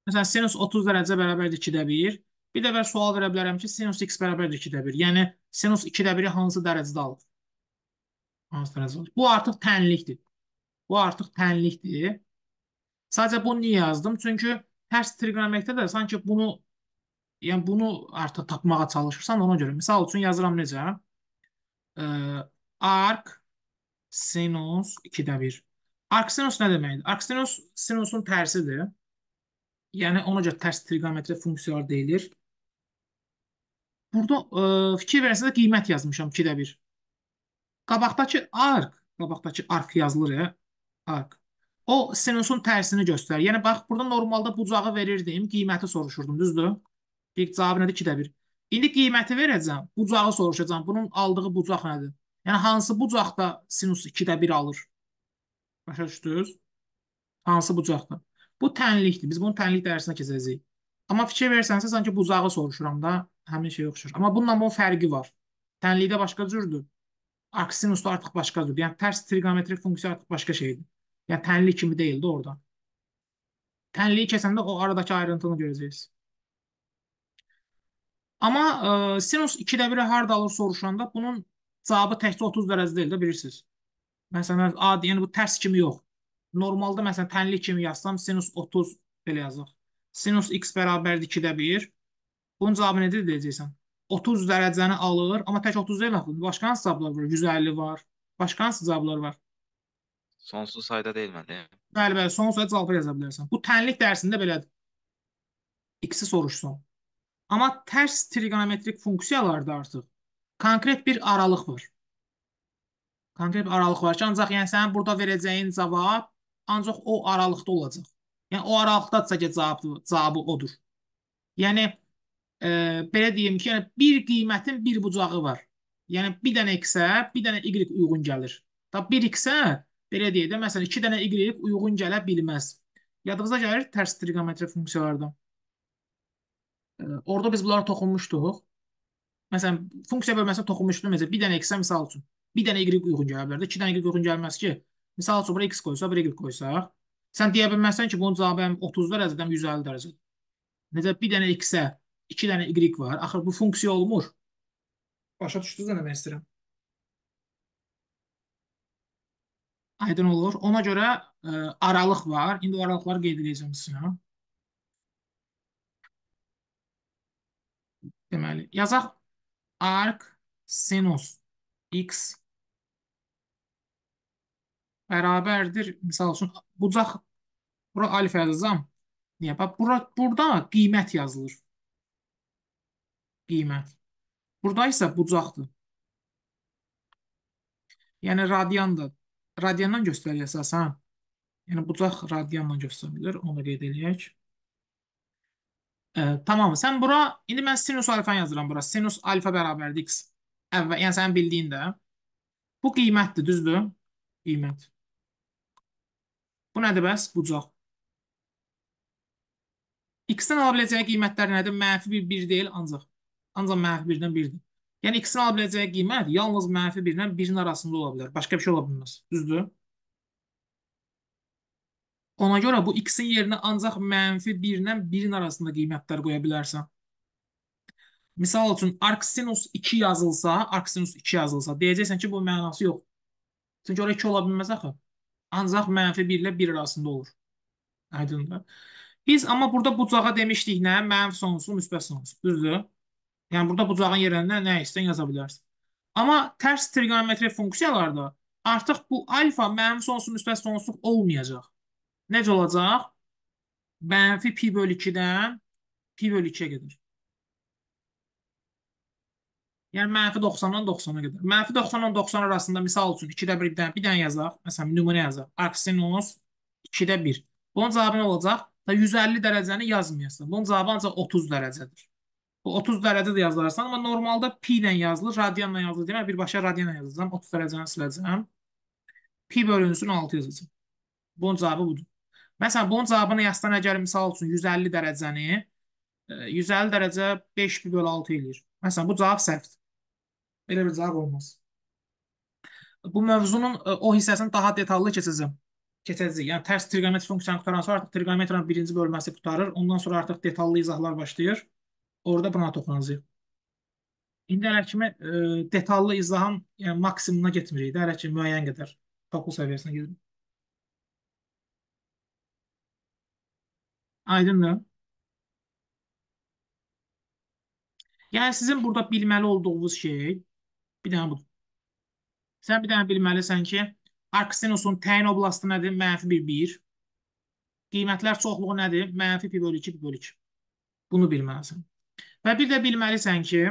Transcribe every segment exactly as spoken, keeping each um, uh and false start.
Məsələn, sinus otuz dərəcə bərabərdir ikidə bir. Bir də və sual verə bilərəm ki, sinus x bərabərdir ikidə bir. Yəni, sinus ikidə biri hansı dərəcədə alır? Hansı dərəcədə alır? Bu artıq tənlikdir. Bu artıq tənlikdir. Sadəcə bunu niyə yazdım? Çünki tərs trigonometrdə də sanki bunu, yəni bunu artıq tapmağa çalışırsan ona görə. Misal üçün yazıram necə? Ee, arc sinus ikidə bir. Arc sinus nə deməkdir? Arc sinus sinusun tərsidir. Yəni ona görə tərs trigonometri funksiyalar deyilir. Burada e, fikir versəniz qiymət yazmışam ikidə bir. Qabaqdakı arc, qabaqdakı arc yazılır ya, arc. O sinusun tərsini göstərir. Yəni bax burada normalda bucağı verirdim, qiyməti soruşurdum, düzdür? Bir cavabı nədir? ikidə bir. İndi qiyməti verəcəm, bucağı soruşacağam. Bunun aldığı bucaq nədir? Yəni hansı bucaqda sinus ikidə bir alır? Başa düşdünüz? Hansı bucaqda? Bu tənlikdir. Biz bunu tənlik dərsinə keçəcəyik. Amma fikir versənsə sanki bucağı soruşuram da, həmin şey oxşur. Amma bununla bunun fərqi var. Tənlikdə başqa cürdür. Arksinusta artıq başqa cürdür. Yəni tərs trigonometrik funksiya artıq başqa şeydir. Yəni tənlik kimi deyildi orada. Tənliyi keçəndə o aradakı ayrıntını görəcəksiniz. Amma e, sinus ikidə biri harda alır soruşanda bunun cavabı təkcə otuz dərəcə deyil də bilirsiniz. Məsələn, adi, yəni bu tərs kimi yox. Normalda məsələn tənlik kimi yazsam sinus otuz belə yazaq. Sinus x bərabərdir ikidə bir. Bunun cavabı nədir deyəcəksən? otuz dərəcəni alır, amma tək otuz deyil axı. Başqa hansı cavablar var? yüz əlli var. Başqa hansı cavablar var? Sonsuz sayda deyilməli. Bəli, bəli, son sayı cavabı yaza bilərsən. Bu tənlik dərsində belədir. X-i soruşsun. Amma tərs trigonometrik funksiyalarda artıq konkret bir aralıq var. Konkret bir aralıq var ki, ancaq yəni sənin burada verəcəyin cavab ancaq o aralıqda olacaq. Yəni o aralıqdadsa ki, cavabı, cavabı odur. Yəni e, belə deyim ki, yəni bir qiymətin bir bucağı var. Yəni bir dənə x-ə, bir dənə y uyğun gəlir. Da bir x-ə belə deyək də, məsələn iki dənə y uyğun gələ bilməz. Yadınıza gəlir tərs trigonometri funksiyalardan. E, orada biz bunlara toxunmuşduq. Məsələn, funksiya bölməsində toxunmuşduq. Məsələn, bir dənə x-ə misal üçün bir dənə y uyğun gələ bilər də, iki dənə y uyğun gəlməz ki. Misal üçün bura x qoysa, bura y qoysaq, sən deyə bilməzsən ki, bunun cavabı həm otuz dərəcədən yüz əlli dərəcədir. Necə bir dənə x-ə iki dənə y var. Axır bu funksiya olmur. Başa düşdünüz nə demək istəyirəm? Aydın olur. Ona görə e, aralıq var. İndi o aralıqları qeyd edəcəm sizə. Deməli, yazaq arc sinus x bərabərdir. Misal üçün bucaq bura alfa yazacağam. Niyə? Bax bura burada qiymət yazılır. Qiymət. Burada isə bucaqdır. Yəni radiandır. Radiandan göstərir əsasən. Yəni bucaq radianla göstərilir. Onu da qeyd eləyək. E, tamam. Sən bura indi mən sinus alfa yazıram bura. Sinus alfa bərabərdir x. Əvvəl, yəni sənin bildiyin də. Bu qiymətdir, düzdür? Qiymət. Bu nədir bəs? Bucaq. X-dən ala biləcəyi qiymətlər nədir? Mənfi bir, bir deyil, ancaq. Ancaq mənfi birdən birdir. Yəni X-in ala biləcəyi qiymət yalnız mənfi birdən birin arasında ola bilər. Başqa bir şey ola bilməz. Düzdür? Ona görə bu X-in yerinə ancaq mənfi birdən birin arasında qiymətlər qoya bilərsən. Misal üçün arcsinus iki yazılsa, arcsinus iki yazılsa, deyəcəksən ki, bu mənası yox. Çünki orada iki ola bilməz axı. Ancaq mənfi bir ilə bir arasında olur. Aydındır. Biz amma burada bucağa demişdik nə? Mənfi sonsuz, müsbət sonsuz. Düzdür? Yəni burada bucağın yerində nə istəyən yaza bilərsən. Amma tərs trigonometri funksiyalarda artıq bu alfa mənfi sonsuz, müsbət sonsuz olmayacaq. Necə olacaq? Mənfi pi bölü ikidən pi bölü ikiyə gedir. Yəni mənfi doxsandan doxsana qədər. Mənfi doxsandan doxsan arasında misal üçün ikidə bir dənə, bir dənə yazaq. Məsələn, nümunə yazaq. Arcsinus ikidə bir. Bunun cavabı nə olacaq? yüz əlli dərəcəni yazmayasın. Bunun cavabı ancaq otuz dərəcədir. Bu otuz dərəcə də yazarsan, amma normalda pi ilə yazılır, radianla yazılır. Demək, birbaşa radianla yazacağım. otuz dərəcəni siləcəm. Pi bölünsün altı yazacağım. Bunun cavabı budur. Məsələn, bunun cavabını yazsan əgər misal üçün yüz əlli dərəcəni e, yüz əlli dərəcə beş pi bölü altı eləyir. Məsələn, bu cavab səhvdir. Belə bir cavab olmaz. Bu mövzunun e, o hissəsini daha detallı keçəcəm. keçəcəyik. Yəni tərs trigonometrik funksiyanı qutaran sonra artıq trigonometriyanın birinci bölməsi qutarır. Ondan sonra artıq detallı izahlar başlayır. Orada buna toxunacağıq. İndi hələ kimi e, detallı izahın yəni, maksimumuna getmirik də, hələ ki müəyyən qədər toxu səviyyəsinə gedirik. Aydındır? Yəni sizin burada bilməli olduğunuz şey bir dənə budur. Sən bir dənə bilməlisən ki, arksinusun təyin oblastı nədir? Mənfi bir, bir. Qiymətlər çoxluğu nədir? Mənfi pi bölü iki, pi bölü iki. Bunu bilməlisən. Və bir də bilməlisən ki,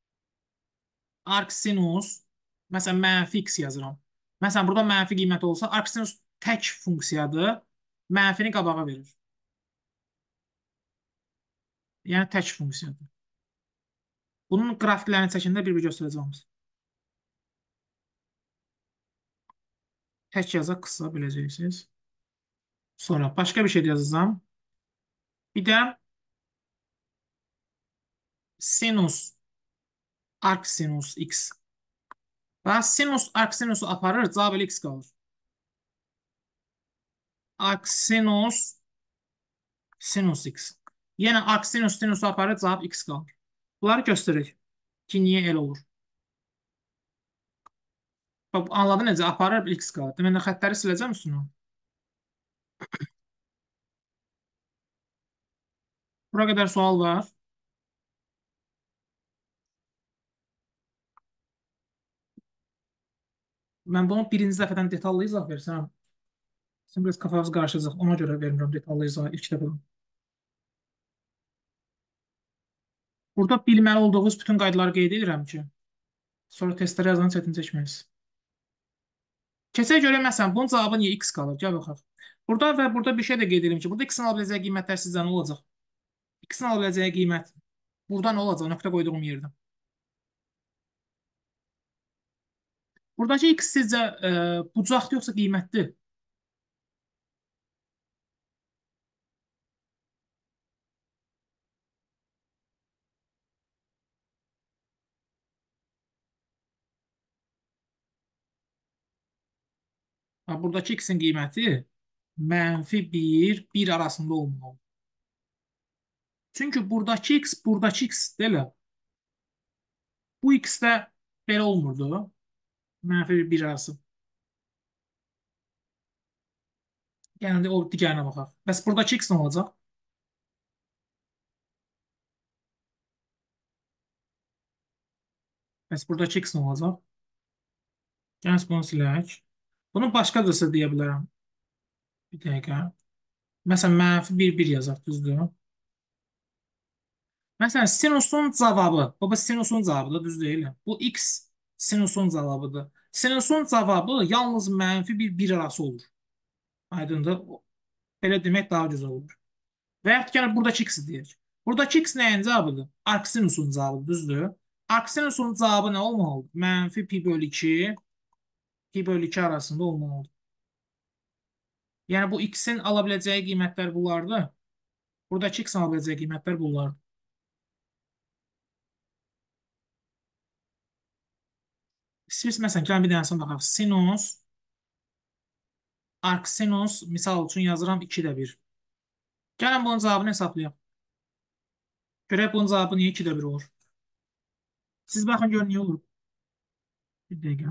arksinus, məsələn, mənfi x yazıram. Məsələn, burada mənfi qiymət olsa, arksinus tək funksiyadır, mənfini qabağa verir. Yəni tək funksiyadır. Bunun qrafiklərini çəkəndə bir-bir göstərəcəm. Tək yazaq, qısa biləcəksiniz. Sonra başqa bir şey də yazacağım. Bir də sinus arksinus x. Və sinus arksinusu aparır, cavab x qalır. Arksinus sinus x. Yenə arksinus sinusu aparır, cavab x qalır. Bunları göstərik ki, niyə elə olur. Bax, anladın necə? Aparır, x qalır. Demək, xəttləri siləcəm üstünü. Bura qədər sual var. Mən bunu birinci dəfədən detallı izah versəm, sizin biraz kafanız qarışacaq. Ona görə vermirəm detallı izah ilk dəfədən. Burada bilməli olduğunuz bütün qaydaları qeyd edirəm ki, sonra testləri yazanı çətin çəkməyiz. Keçək görək, məsələn, bunun cavabı niyə x qalır? Gəl baxaq. Burada və burada bir şey də qeyd edirəm ki, burada x-in ala biləcəyi qiymətlər sizcə nə olacaq? X-in ala biləcəyi qiymət burada nə olacaq? Nöqtə qoyduğum yerdə. Buradakı x sizcə e, bucaqdır yoxsa qiymətdir? Ha, buradakı x-in qiyməti mənfi bir, bir arasında olmalı. Çünki buradakı x, buradakı x deyil. Bu x-də belə olmurdu. Mənfi bir, bir arası. Yəni o digərinə baxaq. Bəs buradakı x nə olacaq? Bəs buradakı x nə olacaq? Gəl bunu silək. Bunu başqadırsa deyə bilərəm. Bir dəqiqə. Məsələn, mənfi bir, bir yazaq, düzdür? Məsələn, sinusun cavabı. Baba sinusun cavabıdır, düz deyil. Bu x sinusun cavabıdır. Sinusun cavabı yalnız mənfi bir, bir arası olur. Aydındır. Belə demək daha güzel olur. Və yaxud ki, yəni buradakı x deyək. Buradakı x nəyin cavabıdır? Arksinusun cavabıdır, düzdür? Arksinusun cavabı nə olmalıdır? Mənfi pi bölü iki, pi bölü iki arasında olmalıdır. Yəni bu x-in ala biləcəyi qiymətlər bunlardır. Buradakı x-in ala biləcəyi qiymətlər bunlardır. Siz məsələn, gəlin bir dənəsinə baxaq. Sinus, arksinus, misal üçün yazıram ikidə bir. Gəlin bunun cavabını hesablayaq. Görək bunun cavabı niyə ikidə bir olur? Siz baxın görün niyə olur. Bir dəqiqə.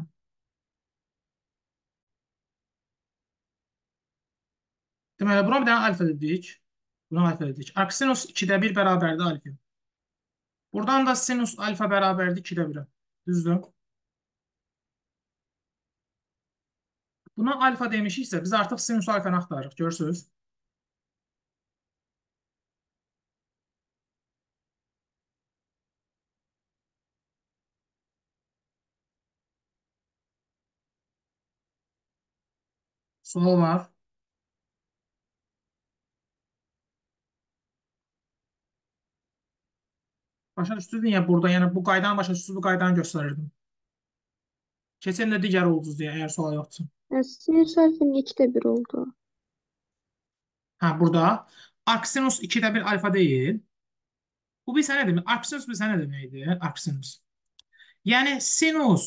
Deməli, buna bir dənə alfa dedik. Buna alfa dedik. Arksinus ikidə bir bərabərdir alfa. Buradan da sinus alfa bərabərdir ikidə birə. Düzdür? Buna alfa demişiksə, biz artıq sinus alfanı axtarırıq. Görürsünüz? Sual var. Başa düşdünüz niyə burada? Yəni bu qaydanı başa düşdünüz, bu qaydanı göstərirdim. Keçən də digər ulduz deyə, əgər sual yoxdursa. Ya, sinüs alfanın ikide bir oldu. Hə, burada arksinus ikidə bir alfa deyil. Bu bilsə nə demək? Arksinus bilsə nə deməkdir? Arksinus. Yəni sinus, bu, bucaqda bu qiyməti alır.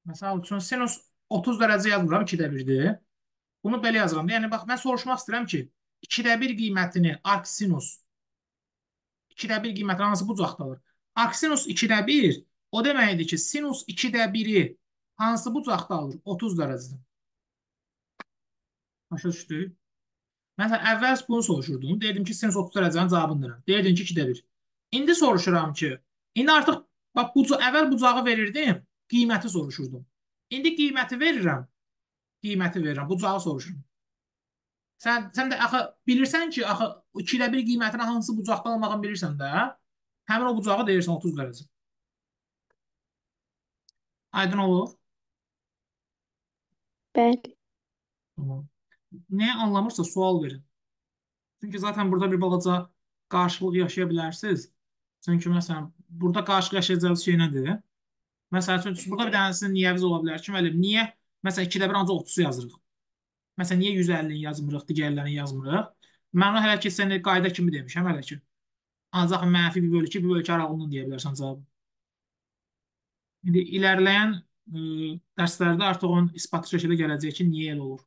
Məsəl üçün sinus otuz dərəcə yazmıram, ikidə birdir. Bunu belə yazıram. Yəni bax mən soruşmaq istəyirəm ki, ikidə bir qiymətini arcsinus ikidə bir qiymətini hansı bucaqdadır? Arcsinus ikidə bir o deməkdir ki, sinus ikidə biri hansı bucaqda alır? otuz dərəcədən. Başa düşdük? Məsələn, əvvəl bunu soruşurdum. Deyirdim ki, sinus otuz dərəcənin cavabını verin. Deyirdin ki, ikidə bir. İndi soruşuram ki, indi artıq bax, buca əvvəl bucağı verirdim, qiyməti soruşurdum. İndi qiyməti verirəm, qiyməti verirəm, bucağı soruşuram. Sən, sən də axı bilirsən ki, axı ikidə bir qiymətini hansı bucaqda almağını bilirsən də, həmin o bucağı deyirsən otuz dərəcə. Aydın olur? Bəli. Tamam. Nəyə anlamırsa sual verin. Çünki zaten burada bir balaca qarşılıq yaşaya bilərsiniz. Çünki məsələn, burada qarşılıq yaşayacağınız şey nədir? Məsələn, üçün burada bir dənəsinin niyəviz ola bilər ki, müəllim, niyə məsələn ikidə bir ancaq otuzu yazırıq? Məsələn, niyə yüz əllini yazmırıq, digərlərini yazmırıq? Mən onu hələ ki, sənə qayda kimi demişəm hələ ki. Ancaq mənfi bir bölü iki, bir bölü iki aralığından deyə bilərsən cavabı. İndi ilərləyən e, dərslərdə artıq onun isbatlı şəkildə gələcək ki, niyə elə olur?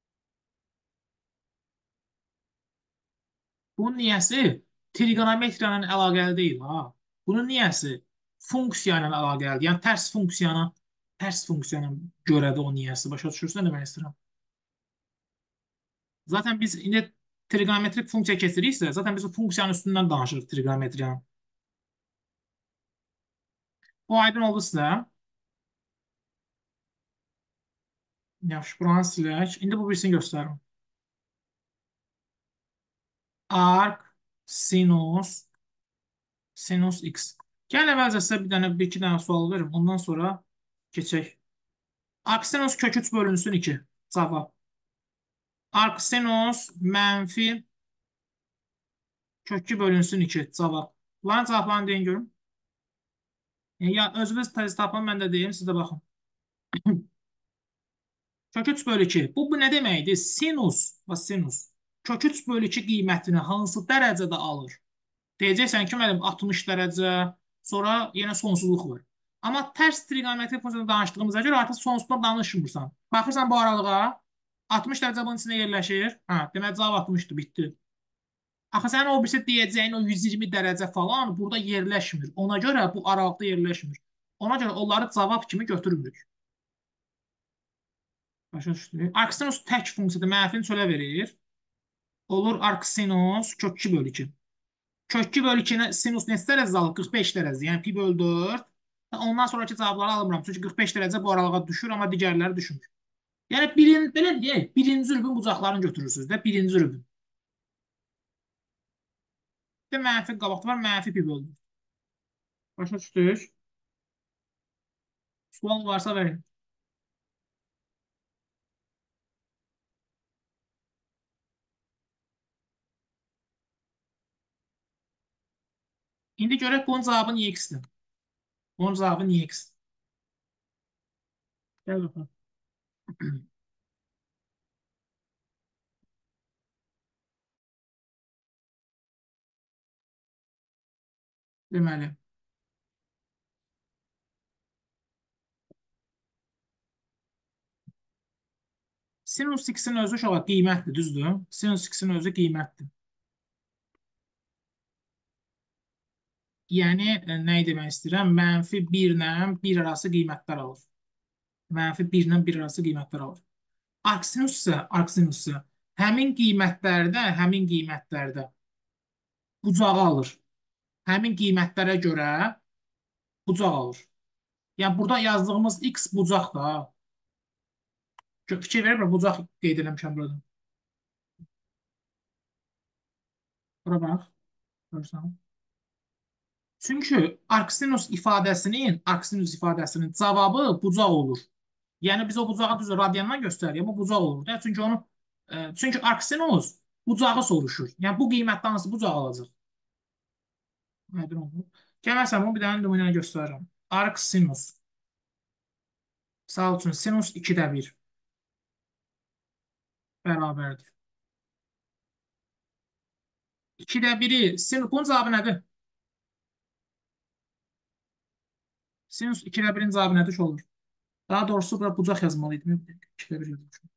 Bunun niyəsi trigonometriya ilə əlaqəli deyil, ha. Bunun niyəsi funksiya ilə əlaqəlidir. Yəni tərs funksiyana, tərs funksiyana görədir o niyəsi. Başa düşürsən nə demək istəyirəm? Zaten biz indi trigonometrik funksiya keçiriksə, zaten biz o funksiyanın üstündən danışırıq trigonometriyanın. O aydın oldu sizə. Yaxşı, buranı silək. İndi bu birisini göstərim. Arc, sinus, sinus x. Gəlin əvvəlcə sizə bir dənə, bir iki dənə sual verim. Ondan sonra keçək. Arcsinus kök üç bölünsün iki. Cavab. Arcsinus mənfi kök iki bölünsün iki. Cavab. Bunların cavablarını deyin görüm. Ya özünüz tez tapın, mən də deyim, siz də baxın. Kök üç bölü iki. Bu, bu nə deməkdir? Sinus və sinus. Kök üç bölü iki qiymətini hansı dərəcədə alır? Deyəcəksən ki, müəllim altmış dərəcə, sonra yenə sonsuzluq var. Amma tərs trigonometri funksiyasında danışdığımıza görə artıq sonsuzdan danışmırsan. Baxırsan bu aralığa, altmış dərəcə bunun içində yerləşir. Hə, demək cavab altmışdır, bitdi. Axı sənin o birisi deyəcəyin o yüz iyirmi dərəcə falan burada yerləşmir. Ona görə bu aralıqda yerləşmir. Ona görə onları cavab kimi götürmürük. Başa düşdük. Arcsinus tək funksiyadır, mənfini çölə verir. Olur arcsinus kök iki bölü iki. Kök iki bölü iki sinus neçə dərəcə alır? qırx beş dərəcə. Yəni pi bölü dörd. Ondan sonraki cavabları almıram. Çünki qırx beş dərəcə bu aralığa düşür, amma digərləri düşmür. Yəni birin, belə deyək, birinci rübün bucaqlarını götürürsünüz də, birinci rübün. Bir də mənfi qabaqda var, mənfi pi bölü dörd. Başa düşdük. Sual varsa verin. İndi görək bunun cavabı niyə x-dir? Bunun cavabı niyə x-dir? Gəl baxaq. Deməli. Sinus x-in özü şoğa qiymətdir, düzdür? Sinus x-in özü qiymətdir. Yəni, e, nə demək istəyirəm? Mənfi bir ilə bir arası qiymətlər alır. Mənfi bir ilə bir arası qiymətlər alır. Arcsinus isə, arcsinus isə həmin qiymətlərdə, həmin qiymətlərdə bucağı alır. Həmin qiymətlərə görə bucaq alır. Yəni, burada yazdığımız x bucaq da. Fikir verir mi? Bucaq qeyd eləmişəm burada. Bura bax. Görürsən. Çünki arcsinus ifadəsinin, arcsinus ifadəsinin cavabı bucaq olur. Yəni biz o bucağı düz radiandan göstəririk, amma bucaq olur da. Çünki onu e, çünki arcsinus bucağı soruşur. Yəni bu qiymətdə hansı bucaq alacaq? Aydın oldu. Gəlməsəm o bir dənə nümunə göstərirəm. Arcsinus. Misal üçün sinus ikidə bir bərabərdir. ikidə biri, sinus, bunun cavabı nədir? Sinus ikidə birin cavabı nədir ki olur? Daha doğrusu bura bucaq yazmalıydım. İkidə bir yazmışım.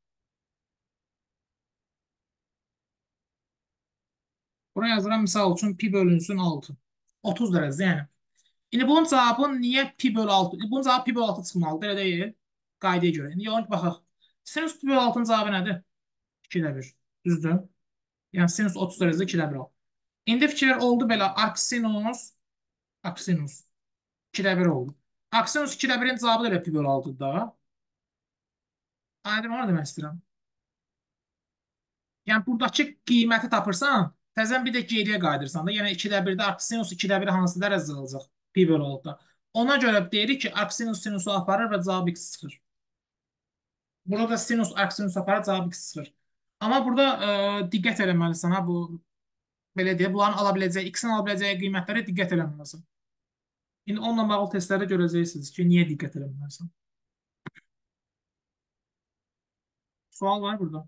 Bura yazıram misal üçün pi bölünsün altı. otuz dərəcə yəni. İndi bunun cavabı niyə pi bölü altı? Bunun cavabı pi bölü altı çıxmalıdır, elə deyil. Qaydaya görə. İndi ona baxaq. Sinus pi bölü altının cavabı nədir? ikidə bir. Düzdür? Yəni sinus otuz dərəcə ikidə bir al. İndi fikir oldu belə. Arcsinus, arcsinus ikidə bir oldu. Arcsinus ikidə birin cavabı da elə pi bölü altıdır da. Aydın onu demək istəyirəm. Yəni buradakı qiyməti tapırsan, təzən bir də geriyə qayıdırsan da, yəni ikidə birdə arcsinus ikidə bir hansı dərəcə alacaq? Pi bölü altıda. Ona görə deyirik ki, arcsinus sinusu aparır və cavab x çıxır. Burada da sinus arcsinus aparır, cavab x çıxır. Amma burada ə, diqqət eləməlisən ha bu belə deyə, bunların ala biləcəyi, x-in ala biləcəyi qiymətlərə diqqət eləməlisən. İndi onunla bağlı testlərdə görəcəksiniz ki, niyə diqqət eləməlisən. Sual var burada.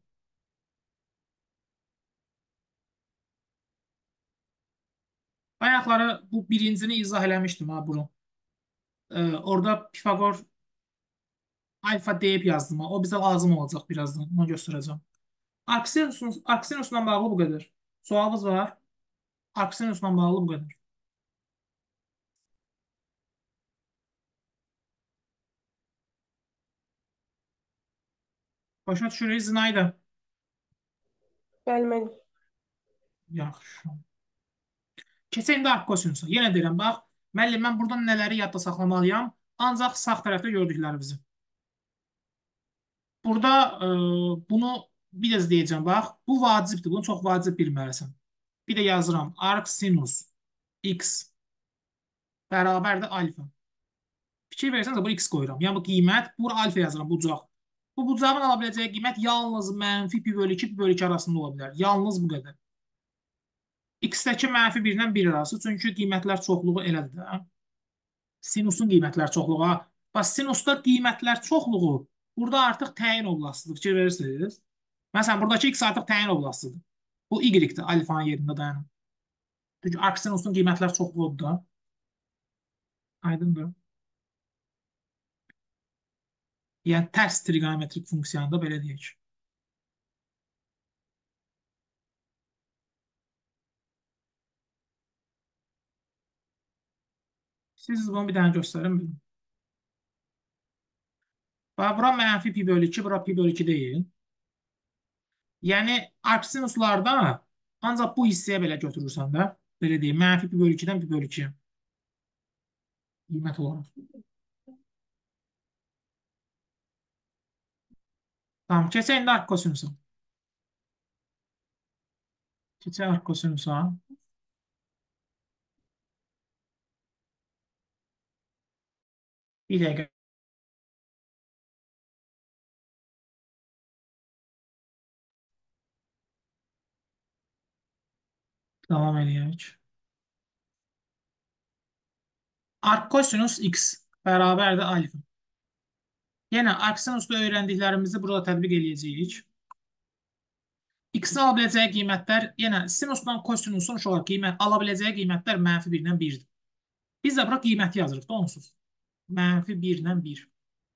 Bayaqları bu birincini izah eləmişdim ha bunu. Ə, orada Pifagor alfa deyib yazdım. O bizə lazım olacaq birazdan. Onu göstərəcəm. Arcsinus, Arcsinusla bağlı bu qədər. Sualınız var. Arcsinusla bağlı bu qədər. Başa düşürük Zinayda. Bəli, müəllim. Yaxşı. Keçək indi arc kosinusa. Yenə deyirəm, bax, müəllim, mən buradan nələri yadda saxlamalıyam? Ancaq sağ tərəfdə gördüklərimizi. Burada e, bunu bir də deyəcəm, bax, bu vacibdir. Bunu çox vacib bilməlisən. Bir də yazıram. Arc sinus x bərabərdir alfa. Fikir versəniz, bu x qoyuram. Yəni bu qiymət, bura alfa yazıram, bucaq. Bu bucağın ala biləcəyi qiymət yalnız mənfi pi bölü iki, pi bölü iki arasında ola bilər. Yalnız bu qədər. X-dəki mənfi birdən bir arası. Çünki qiymətlər çoxluğu elədir də. Sinusun qiymətlər çoxluğu. Bax, sinusda qiymətlər çoxluğu burada artıq təyin oblastıdır. Fikir verirsiniz. Məsələn, buradakı x artıq təyin oblastıdır. Bu y-dir, alfanın yerində dayanır. Çünki arcsinusun qiymətlər çoxluğudur da. Aydındır. Yəni, tərs trigonometrik funksiyanı da belə deyək. Siz bunu bir dənə göstərin. Bax, bura mənfi pi bölü iki, bura pi bölü iki deyil. Yəni, arcsinuslarda ancaq bu hissəyə belə götürürsən də. Belə deyək, mənfi pi bölü ikidən pi bölü ikiyə. Qiymət olaraq. Tamam, keçək indi arc kosinusa. Keçək arc kosinusa. Bir dəqiqə. Davam edək. Arc kosinus x bərabərdir alfa. Yenə arcsinusda öyrəndiklərimizi burada tətbiq edəcəyik. X-in ala biləcəyi qiymətlər, yenə sinusdan kosinusun uşaq qiymət, ala biləcəyi qiymətlər mənfi birdən birdir. Biz də bura qiyməti yazırıq da onsuz. Mənfi birdən bir.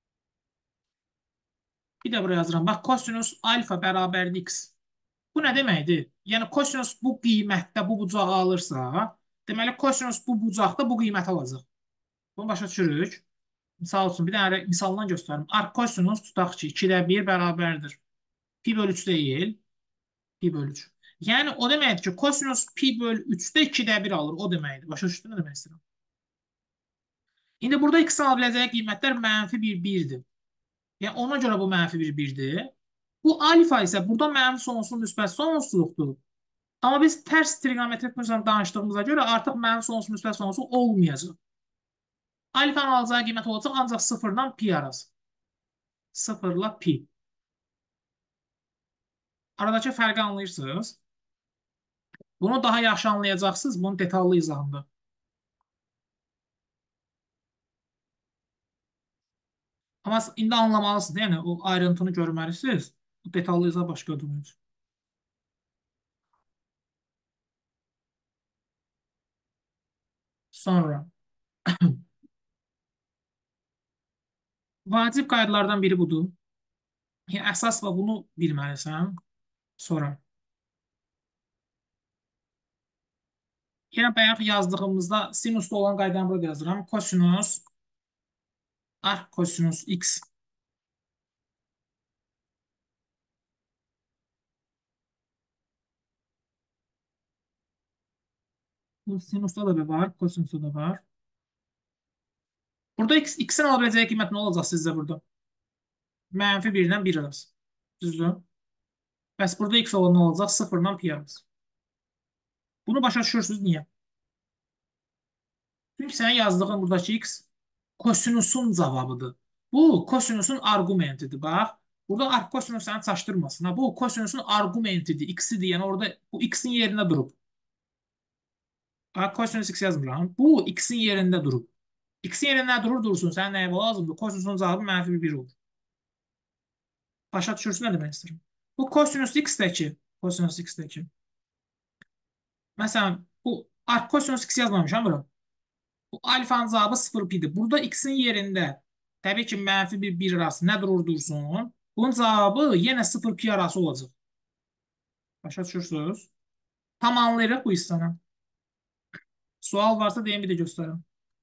Bir də buraya yazıram. Bax, kosinus alfa bərabərdir x. Bu nə deməkdir? Yəni, kosinus bu qiymətdə bu bucağı alırsa, deməli, kosinus bu bucaqda bu qiyməti alacaq. Bunu başa düşürük. Misal üçün, bir dənə misalından göstərim. Arc kosinus tutaq ki, ikidə bir bərabərdir. Pi bölü üç deyil. Pi bölü üç. Yəni, o deməkdir ki, kosinus pi bölü üçdə ikidə bir alır. O deməkdir. Başa düşdün nə demək istəyirəm? İndi burada x-in ala biləcəyi qiymətlər mənfi bir, birdir. Yəni, ona görə bu mənfi bir, birdir. Bu alfa isə burada mənfi sonsuz, müsbət sonsuzluqdur. Amma biz tərs trigonometrik funksiyadan danışdığımıza görə artıq mənfi sonsuz, müsbət sonsuz olmayacaq. Alfanın alacağı qiymət olacaq ancaq sıfırdan pi arası. Sıfırla pi. Aradakı fərqi anlayırsınız. Bunu daha yaxşı anlayacaqsınız bunun detallı izahında. Amma indi anlamalısınız. Yəni, o ayrıntını görməlisiniz. Bu detallı izah başqa durmuyor. Sonra Vacib qaydalardan biri budur. Yəni, əsas və bunu bilməlisən. Sonra. Yəni, bayaq yazdığımızda sinusda olan qaydanı burada yazıram. Kosinus, arc kosinus x. Bu sinusda da var, kosinusda da var. Burada x, x'in alabileceği qiymət nə olacaq sizdə burada? Mənfi birdən bir arası. Düzdür? Bəs burada x olan nə olacaq? sıfırdan pi arası. Bunu başa düşürsünüz niyə? Çünki sənin yazdığın buradakı x kosinusun cavabıdır. Bu kosinusun argumentidir. Bax, burada arc kosinus səni çaşdırmasın. Ha, bu kosinusun argumentidir, x-idir. Yəni orada bu x-in yerində durub. Bax, kosinus x yazmıram. Bu x-in yerində durub. X-in yerində durur dursun. Sənin nəyə lazımdır? Kosinusun cavabı mənfi bir olur. Başa düşürsün nə demək istəyirəm? Bu kosinus x-dəki, kosinus x-dəki. Məsələn, bu arc kosinus x yazmamışam bura. Bu alfanın cavabı sıfır pidir. Burada x-in yerində təbii ki, mənfi bir bir arası nə durur dursun? Bunun cavabı yenə sıfır pi arası olacaq. Başa düşürsünüz? Tamamlayırıq bu hissəni. Sual varsa deyin bir də göstərim.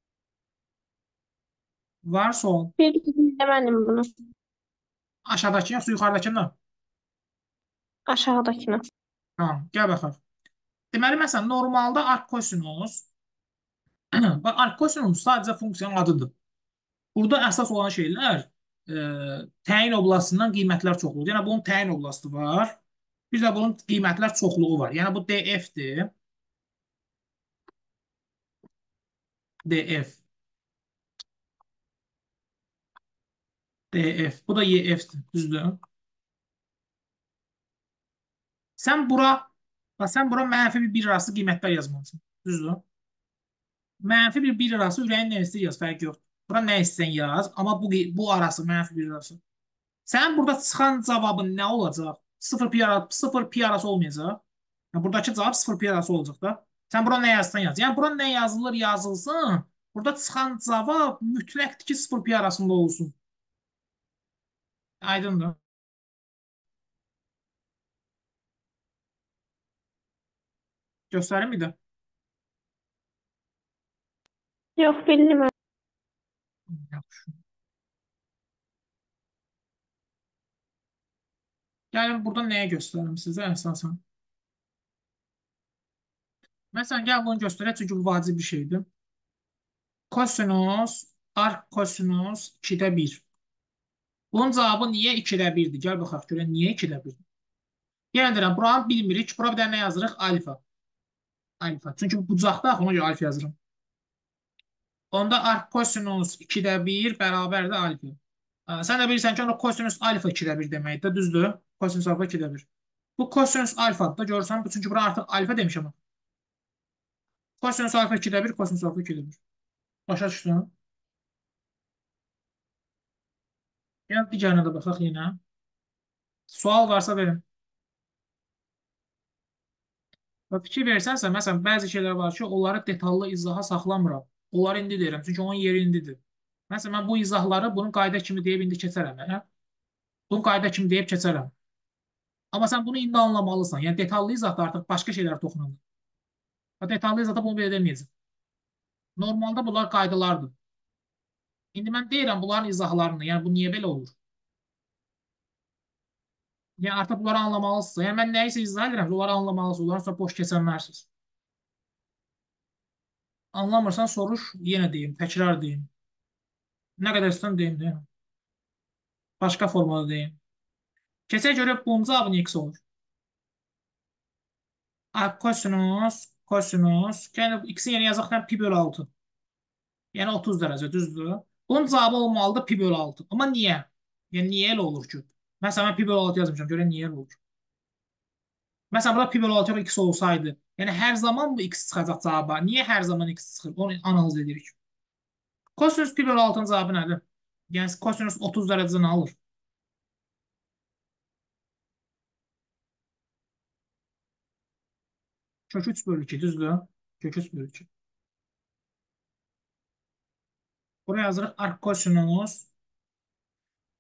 Var sual. Bir dinlemedim bunu. Aşağıdakı yoxsa yuxarıdakından? Aşağıdakine. Tamam, gəl baxaq. Deməli, məsələn, normalda arc kosinus bax, arc kosinus sadəcə funksiyanın adıdır. Burada əsas olan şeylər e, təyin oblasından qiymətlər çoxluğu. Yəni, bunun təyin oblasti var. Bir də bunun qiymətlər çoxluğu var. Yəni, bu df-dir. df. df. Bu da yf'dir. Düzdür? Sən bura sən bura mənfi bir bir arası qiymətlər yazmalısın. Düzdür? Mənfi bir bir arası ürəyin nə istəyir yaz, fərq yoxdur. Bura nə istəyən yaz, amma bu, bu arası mənfi bir arası. Sənin burada çıxan cavabın nə olacaq? sıfır pi arası, sıfır pi arası olmayacaq. Yəni, buradakı cavab sıfır pi arası olacaq da. Sən bura nə yazsan yaz. Yəni, bura nə yazılır yazılsın. Burada çıxan cavab mütləqdir ki, sıfır pi arasında olsun. Aydındır. Göstərim bir də. Yok bilmiyorum. Yaxşı. Gəlin burada nəyə göstərim sizə əsasən? Məsələn, gəl bunu göstərək, çünki bu vacib bir şeydir. Kosinus, arc kosinus ikidə bir. Bunun cavabı niyə ikidə birdir? Gəl baxaq görək, niyə ikidə birdir? Yenə deyirəm, buranı bilmirik. Bura bir dənə nə yazırıq? Alfa. Alfa. Çünki bu bucaqda ona görə alfa yazırım. Onda arc kosinus ikidə bir bərabərdir alfa. Ha, sən də bilirsən ki, onda kosinus alfa ikidə bir deməkdir, düzdür? Kosinus alfa ikidə bir. Bu kosinus alfadır da görürsən, çünki bura artıq alfa demişəm. Kosinus alfa ikidə bir, kosinus alfa ikidə bir. Başa düşdün? Gəl digərinə də baxaq yenə. Sual varsa verin. Və fikir versənsə, məsələn, bəzi şeylər var ki, onları detallı izaha saxlamıram. Onları indi deyirəm, çünki onun yeri indidir. Məsələn, mən bu izahları bunun qayda kimi deyib indi keçərəm. Hə? Bunu qayda kimi deyib keçərəm. Amma sən bunu indi anlamalısan. Yəni, detallı izahda artıq başqa şeylər toxunulur. Detallı izahda bunu belə deməyəcəm. Normalda bunlar qaydalardır. İndi mən deyirəm bunların izahlarını. Yəni, bu niyə belə olur? Yəni, artıq bunları anlamalısınız. Yəni, mən nəyisə izah edirəm, bunları anlamalısınız. Onların sonra boş keçənlərsiniz. Anlamırsan, soruş, yenə deyim, təkrar deyim. Nə qədər istəyirəm deyim, deyim. Başqa formada deyim. Keçək görək, bunun cavabı nə x olur? Kosinus, kosinus. Yəni, x-in yerinə yazaqdan pi bölü altı. Yəni, otuz dərəcə, düzdür. Bunun cavabı olmalıdır pi bölü altı. Amma niyə? Yəni, niyə elə olur ki? Məsələn, mən pi bölü altı yazmışam, görək niyə elə olur? Məsələn, burada pi bölü altı x olsaydı, yəni hər zaman bu x çıxacaq cavaba. Niyə hər zaman x çıxır? Onu analiz edirik. Kosinus pi bölü altının cavabı nədir? Yəni, kosinus otuz dərəcədən alır. Kök üç bölü iki, düzdür? Kök üç bölü iki. Buraya yazırıq arc kosinus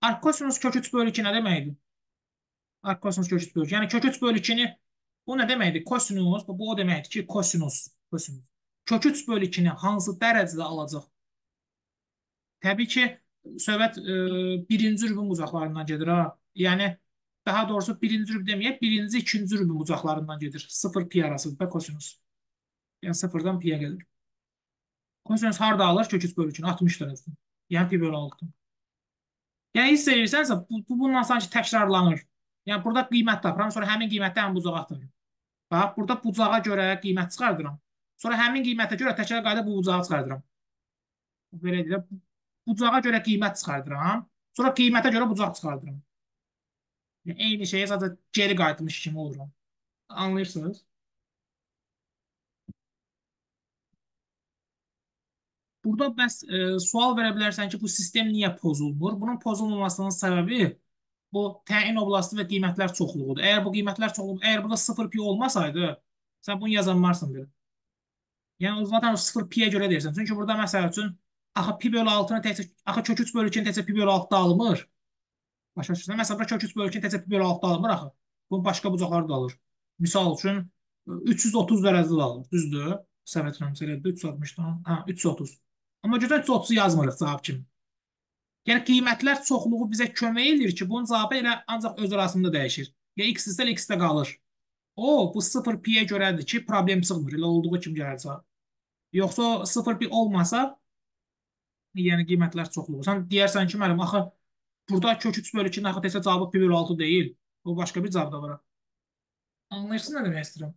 Arkosinus kök üç bölü iki nə deməkdir? Arkosinus kök üç bölü iki. Yəni kök üç bölü ikini bu nə deməkdir? Kosinus, bu, bu o deməkdir ki, kosinus, kosinus. Kök üç bölü ikini hansı dərəcədə alacaq? Təbii ki, söhbət e, birinci rübün bucaqlarından gedir ha. Yəni daha doğrusu birinci rüb deməyək, birinci, ikinci rübün bucaqlarından gedir. sıfır pi arasıdır da kosinus. Yəni sıfırdan piyə gedir. Kosinus harda alır? Kök üç bölü ikini altmış dərəcədən. Yəni pi bölü altı. Yəni hiss edirsənsə, bu, bu bununla sanki təkrarlanır. Yəni burada qiymət tapıram, sonra həmin qiymətdə həmin bucağa atıram. Bax, burada bucağa görə qiymət çıxardıram. Sonra həmin qiymətə görə təkrar qayıdıb bu bucağı çıxardıram. Belə deyək, bucağa görə qiymət çıxardıram. Sonra qiymətə görə bucaq çıxardıram. Yəni, eyni şeyə sadəcə geri qayıtmış kimi oluram. Anlayırsınız? Burada bəs e, sual verə bilərsən ki, bu sistem niyə pozulmur? Bunun pozulmamasının səbəbi bu təyin oblasti və qiymətlər çoxluğudur. Əgər bu qiymətlər çoxluğu, əgər burada sıfır pi olmasaydı, sən bunu yazanmarsın belə. Yəni o zaten o sıfır piyə görə deyirsən. Çünki burada məsəl üçün axı pi bölü altını təkcə axı kök üç bölü ikini təkcə pi bölü altıda almır. Başa düşürsən? Məsələn, burada kök üç bölü ikini təkcə pi bölü altıda almır axı. Bunun başqa bucaqları da alır. Misal üçün üç yüz otuz dərəcədə də alır. Düzdür? Səhv etmirəmsə elədir. üç yüz altmışdan. Hə, üç yüz otuz. Amma gözəl üç yüz otuzu yazmırıq cavab kimi. Yəni qiymətlər çoxluğu bizə kömək edir ki, bunun cavabı elə ancaq öz arasında dəyişir. Ya x istər x-də qalır. O, bu sıfır piyə görədir ki, problem çıxmır. Elə olduğu kimi gəlir cavab. Yoxsa sıfır pi olmasa, yəni qiymətlər çoxluğu. Sən deyərsən ki, müəllim, axı burada kök üç bölü ikinin axı təkcə cavabı pi bölü altı deyil. O başqa bir cavab da var. Anlayırsın nə demək istəyirəm?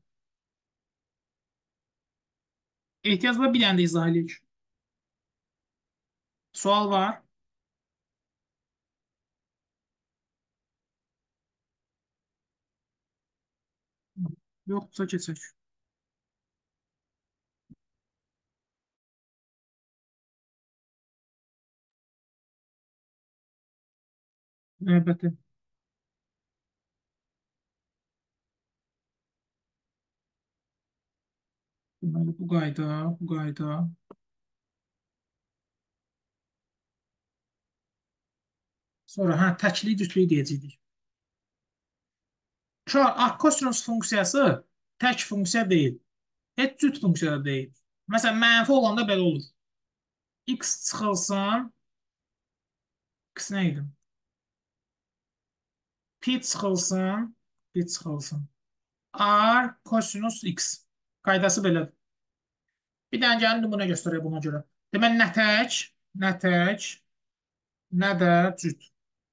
Ehtiyac var bir dənə də izah edək. Sual var. Yoxsa keçək. Əlbəttə. Deməli, bu qayda, bu qayda. Sonra hə, təklik, cütlük deyəcəkdik. Şu an kosinus funksiyası tək funksiya deyil. Heç cüt funksiya da deyil. Məsələn, mənfi olanda belə olur. X çıxılsın, x nə idi? Pi çıxılsın, pi çıxılsın. R kosinus x. Qaydası belədir. Bir dənə gəlin nümunə göstərək buna görə. Deməli, nə tək, nə tək, nə də cüt.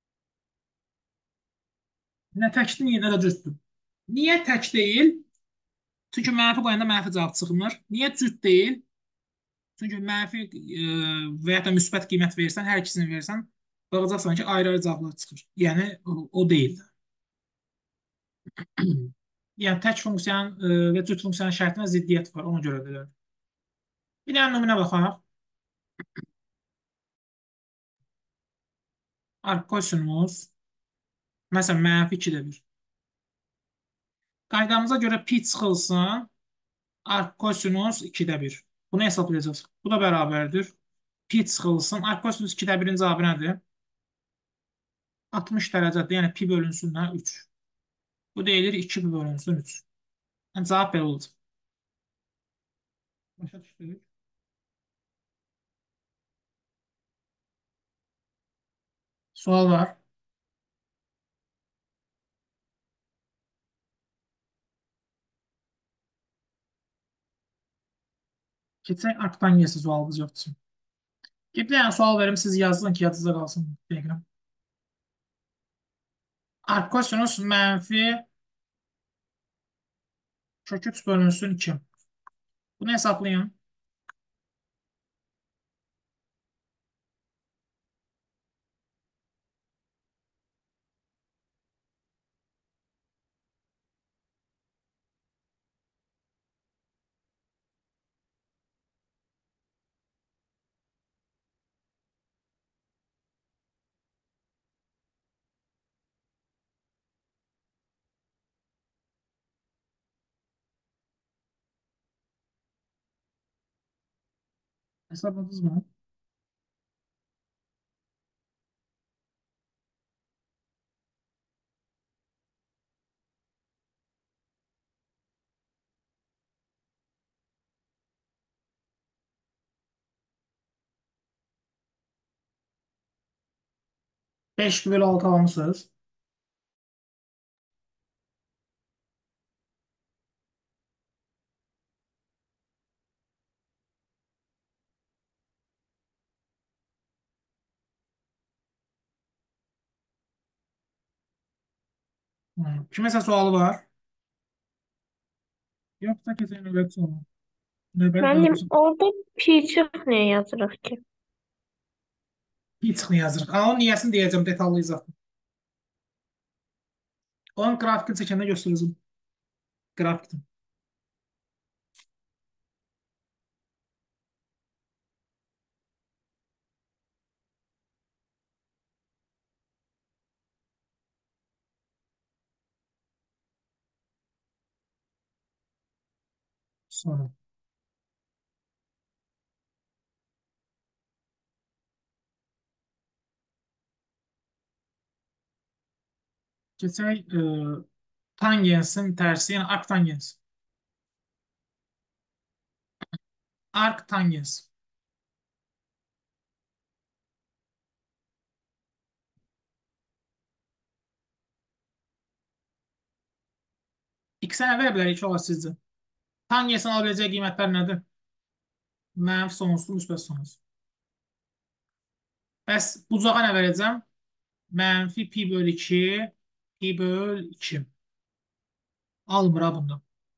Nə təkdir, nə də cütdür. Niyə tək deyil? Çünki mənfi qoyanda mənfi cavab çıxmır. Niyə cüt deyil? Çünki mənfi e, və ya da müsbət qiymət versən, hər ikisini versən, baxacaqsan ki, ayrı-ayrı cavablar çıxır. Yəni o, o deyil. Yəni tək funksiyanın e, və cüt funksiyanın şərtinə ziddiyyət var, ona görə belə. Bir dənə nümunə baxaq. Arkosinus məsələn mənfi ikidə bir. Qaydamıza görə pi çıxılsın, arkosinus ikidə bir. Bunu hesablayacağız. Bu da bərabərdir. Pi çıxılsın, arkosinus ikidə birin cavabı nədir? altmış dərəcədir, yəni pi bölünsün üç. Bu deyilir iki pi bölünsün üç. Yəni cavab belə olacaq. Başa düşdük. Sual var. Keçək arctangent sualımız yoxdur. Bir dənə sual verim, siz yazın ki, yadınızda qalsın. Deyirəm. Arkosinus mənfi kök üç bölünsün iki. Bunu hesablayın. Hesabladınız mı? beş bölü altı almışsınız. Hmm. Kiməsə sualı var? Yoxsa keçək növbəti soru. Növbəti daha Müəllim, doğrusu orada pi çıx niyə yazırıq ki? pi çıxını yazırıq. Amma onun niyəsini deyəcəm detallı izah. Onun qrafikini çəkəndə göstərəcəm. Qrafikini. Sonra. Keçək e, tangensin tərsi, yəni arctangens. Arctangens. X-ə nə verə bilərik ki, olar sizcə? Tangensin ala biləcəyi qiymətlər nədir? Mənfi sonsuz, müsbət sonsuz. Bəs bucağa nə verəcəm? Mənfi pi bölü iki, pi bölü iki. Almır ha bundan.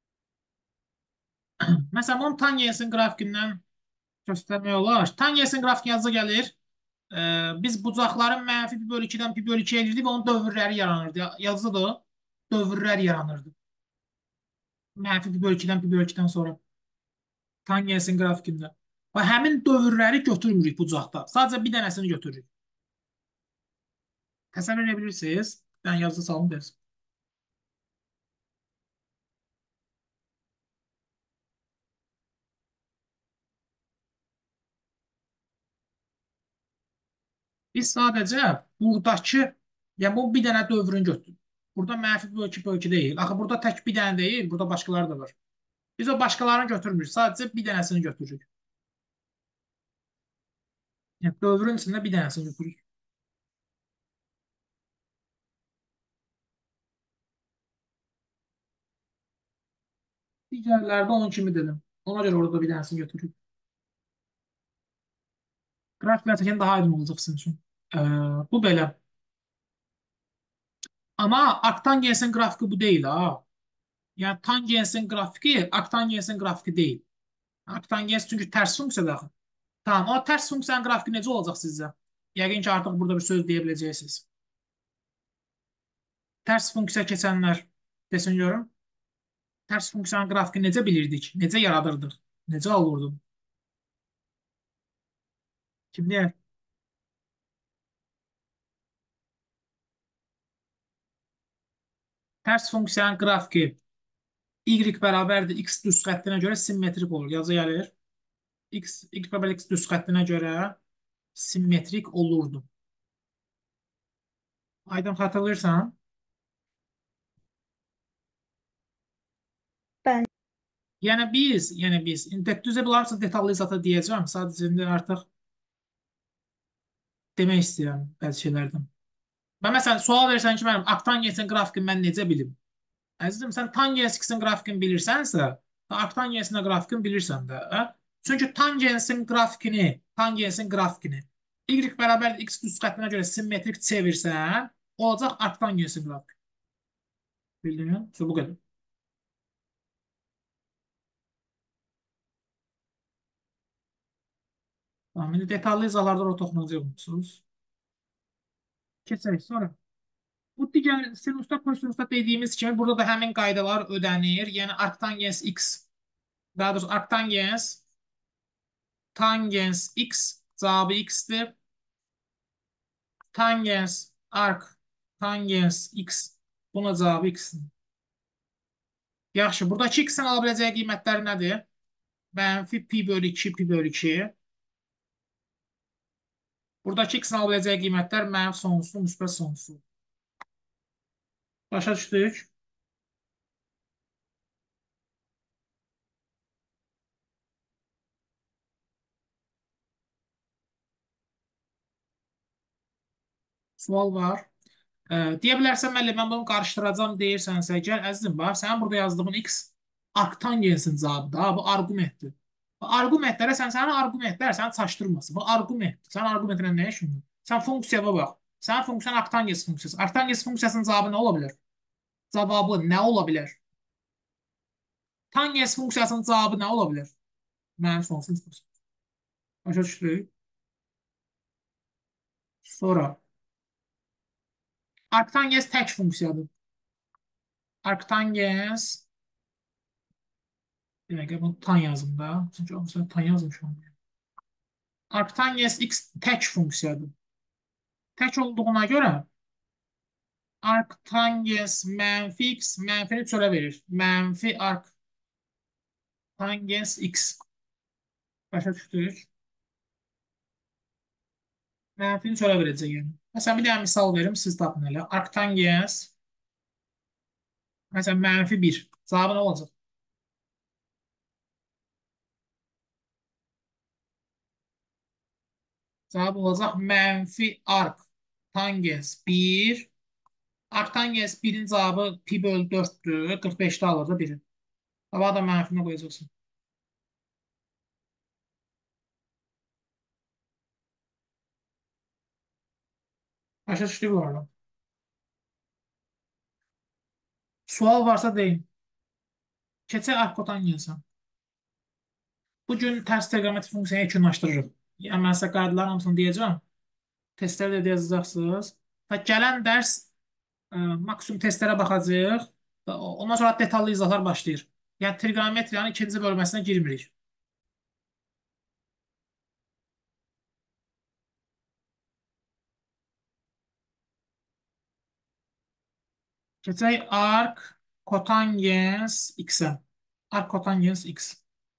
Məsələn, bunun tangensin qrafikindən göstərmək olar. Tangensin qrafiki yazıca gəlir. E, biz bucaqların mənfi pi bölü ikidən pi bölü ikiyə edirdik və onun dövrləri yaranırdı. Yazıcı da dövrlər yaranırdı. Mənfi pi bölü ikidən pi bölü ikidən sonra. Tangensin qrafikində. Və həmin dövrləri götürmürük bucaqda. Sadəcə bir dənəsini götürürük. Təsəvvür edə bilirsiniz? Ben yazı salım deriz. Biz sadəcə buradakı, yəni bu bir dənə dövrün götürürük. Burada mənfi bölü iki bölü iki deyil. Axı burada tək bir dənə deyil, burada başqaları da var. Biz o başqalarını götürmürük. Sadəcə bir dənəsini götürürük. Yəni dövrün içində bir dənəsini götürürük. Digərlərdə onun kimi dedim. Ona görə orada bir dənəsini götürürük. Qrafiklər çəkən daha aydın olacaq sizin üçün. Ee, bu belə. Amma arctangensin qrafiki bu deyil ha. Yəni tangensin qrafiki arctangensin qrafiki deyil. Arctangens çünki tərs funksiyadır axı. Tamam, o tərs funksiyanın qrafiki necə olacaq sizcə? Yəqin ki, artıq burada bir söz deyə biləcəksiniz. Tərs funksiya keçənlər desin görüm. Tərs funksiyanın qrafiki necə bilirdik? Necə yaradırdıq? Necə alırdıq? Kim deyər? Tərs funksiyanın qrafiki y bərabərdir x düz xəttinə görə simmetrik olur. Yazı gəlir. X, y bərabər x düz xəttinə görə simmetrik olurdu. Aydın xatırlayırsan? Bəli. Yəni biz, yəni biz, düzə bularsa detallı izata deyəcəm. Sadəcə indi artıq demək istəyirəm bəzi şeylərdən. Və məsələn, sual versən ki, mənim arctangensin qrafikini mən necə bilim? Əzizim, sən tangens x-in qrafikini bilirsənsə, arctangensin qrafikini bilirsən də. Hə? Çünki tangensin qrafikini, tangensin qrafikini y bərabər x düz xəttinə görə simmetrik çevirsən, olacaq arctangensin qrafiki. Bildin mi? Bu qədər. Tamam, indi detallı izalarda orada toxunacaqsınız. Keçək sonra. Bu digər sinusda, kosinusda dediyimiz kimi burada da həmin qaydalar ödənir. Yəni arctangens x, daha doğrusu arctangens tangens x cavabı x-dir. Tangens arc tangens x buna cavabı x-dir. Yaxşı, buradakı x-in ala biləcəyi qiymətlər nədir? Mənfi pi bölü iki, pi bölü iki. Buradakı x-in ala biləcəyi qiymətlər mənfi sonsuz, müsbət sonsuz. Başa düşdük. Sual var. E, deyə bilərsən, müəllim, mən bunu qarışdıracağam deyirsənsə, gəl əzizim, bax, sənin burada yazdığın x arktangensin cavabıdır. Ha, bu arqumentdir. Bu arqumentlərə sən sənin arqumentlər səni çaşdırmasın. Bu arqument. Sənin arqumentlə nə işin var? Sən funksiyaya bax. Sənin funksiyan arktangens funksiyası. Arktangens funksiyasının cavabı nə ola bilər? Cavabı nə ola bilər? Tangens funksiyasının cavabı nə ola bilər? Mənim sonsuz funksiyam. Başa düşdük. Sonra arktangens tək funksiyadır. Arktangens bir dəqiqə bunu tan yazım da. Çünki onu tan yazmışam. Arktangens x tək funksiyadır. Tək olduğuna görə arktangens mənfi x mənfini çölə verir. Mənfi arktangens x. Başa düşdük. Mənfini çölə verəcək yəni. Məsələn, bir dənə misal verim, siz tapın elə. Arktangens məsələn, mənfi bir. Cavabı nə olacaq? Cavab olacaq mənfi ark tangens bir. Ark tangens birin cavabı pi bölü dörddür. qırx beşdə alır da biri. Hava da mənfini qoyacaqsın. Başa düşdük bu arada. Sual varsa deyin. Keçək ark kotangensə. Bugün tərs trigonometri funksiyayı yekunlaşdırırıq. Yəni, mən sizə qaydaların hamısını deyəcəm. Testləri də yazacaqsınız. Və gələn dərs ə, maksimum testlərə baxacağıq. Və ondan sonra detallı izahlar başlayır. Yəni, trigonometriyanın ikinci bölməsinə girmirik. Keçək ark kotangens x-ə. Ark kotangens x.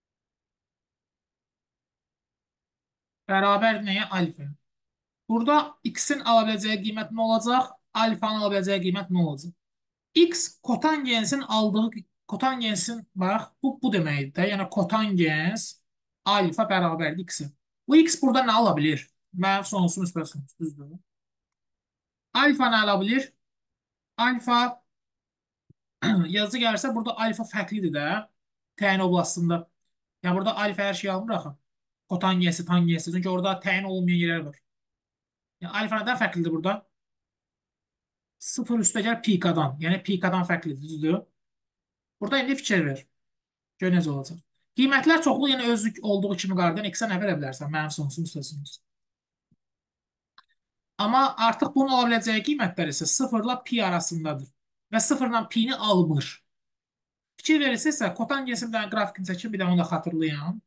Bərabər nəyə? Alfa. Burada x-in ala biləcəyi qiymət nə olacaq? Alfanın ala biləcəyi qiymət nə olacaq? X kotangensin aldığı kotangensin bax bu bu deməkdir də. Yəni kotangens alfa bərabərdir x-ə. Bu x burada nə ala bilər? Mənim sonsuz müsbət sonsuz düzdür. Alfa nə ala bilər? Alfa yazı gəlirsə burada alfa fərqlidir də. Təyin oblastında. Yəni burada alfa hər şey almır axı. Kotangensi, tangensi. Çünki orada təyin olmayan yerlər var. Yəni alfa nədən fərqlidir burada? sıfır üstəgəl pikadan. Yəni pikadan fərqlidir, düzdür? Burada indi fikir ver. Gör necə olacaq. Qiymətlər çoxlu yenə özlük olduğu kimi qardan x-ə nə verə bilərsən? Mənim sonsuz müstəsiniz. Amma artıq bunun ala biləcəyi qiymətlər isə sıfırla pi arasındadır. Və sıfırla pi-ni almır. Fikir verirsinizsə, kotangensin bir dənə qrafikini çəkin, bir də onu da xatırlayın.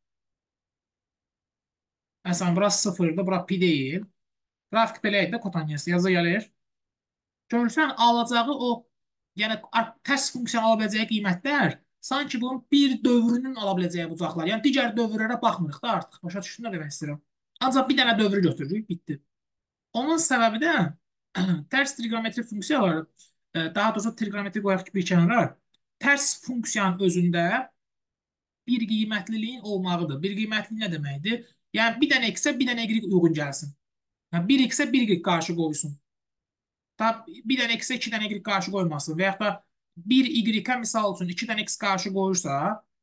Məsələn, burası sıfırdır, bura pi deyil. Qrafik belə idi də kotangensi, yazı gəlir. Görürsən, alacağı o, yəni tərs funksiyanın ala biləcəyi qiymətlər sanki bunun bir dövrünün ala biləcəyi bucaqlar. Yəni digər dövrlərə baxmırıq da artıq. Başa düşdün nə demək istəyirəm? Ancaq bir dənə dövrü götürürük, bitdi. Onun səbəbi də tərs trigonometrik funksiyalar, daha doğrusu trigonometrik qoyaq bir kənara, tərs funksiyanın özündə bir qiymətliyin olmağıdır. Bir qiymətli nə deməkdir? Yəni bir dənə x-ə bir dənə y uyğun gəlsin. Yəni bir x-ə bir y qarşı qoysun. Da bir dənə x-ə iki dənə y qarşı qoymasın. Və yaxud da bir y-ə misal üçün iki dənə x qarşı qoyursa,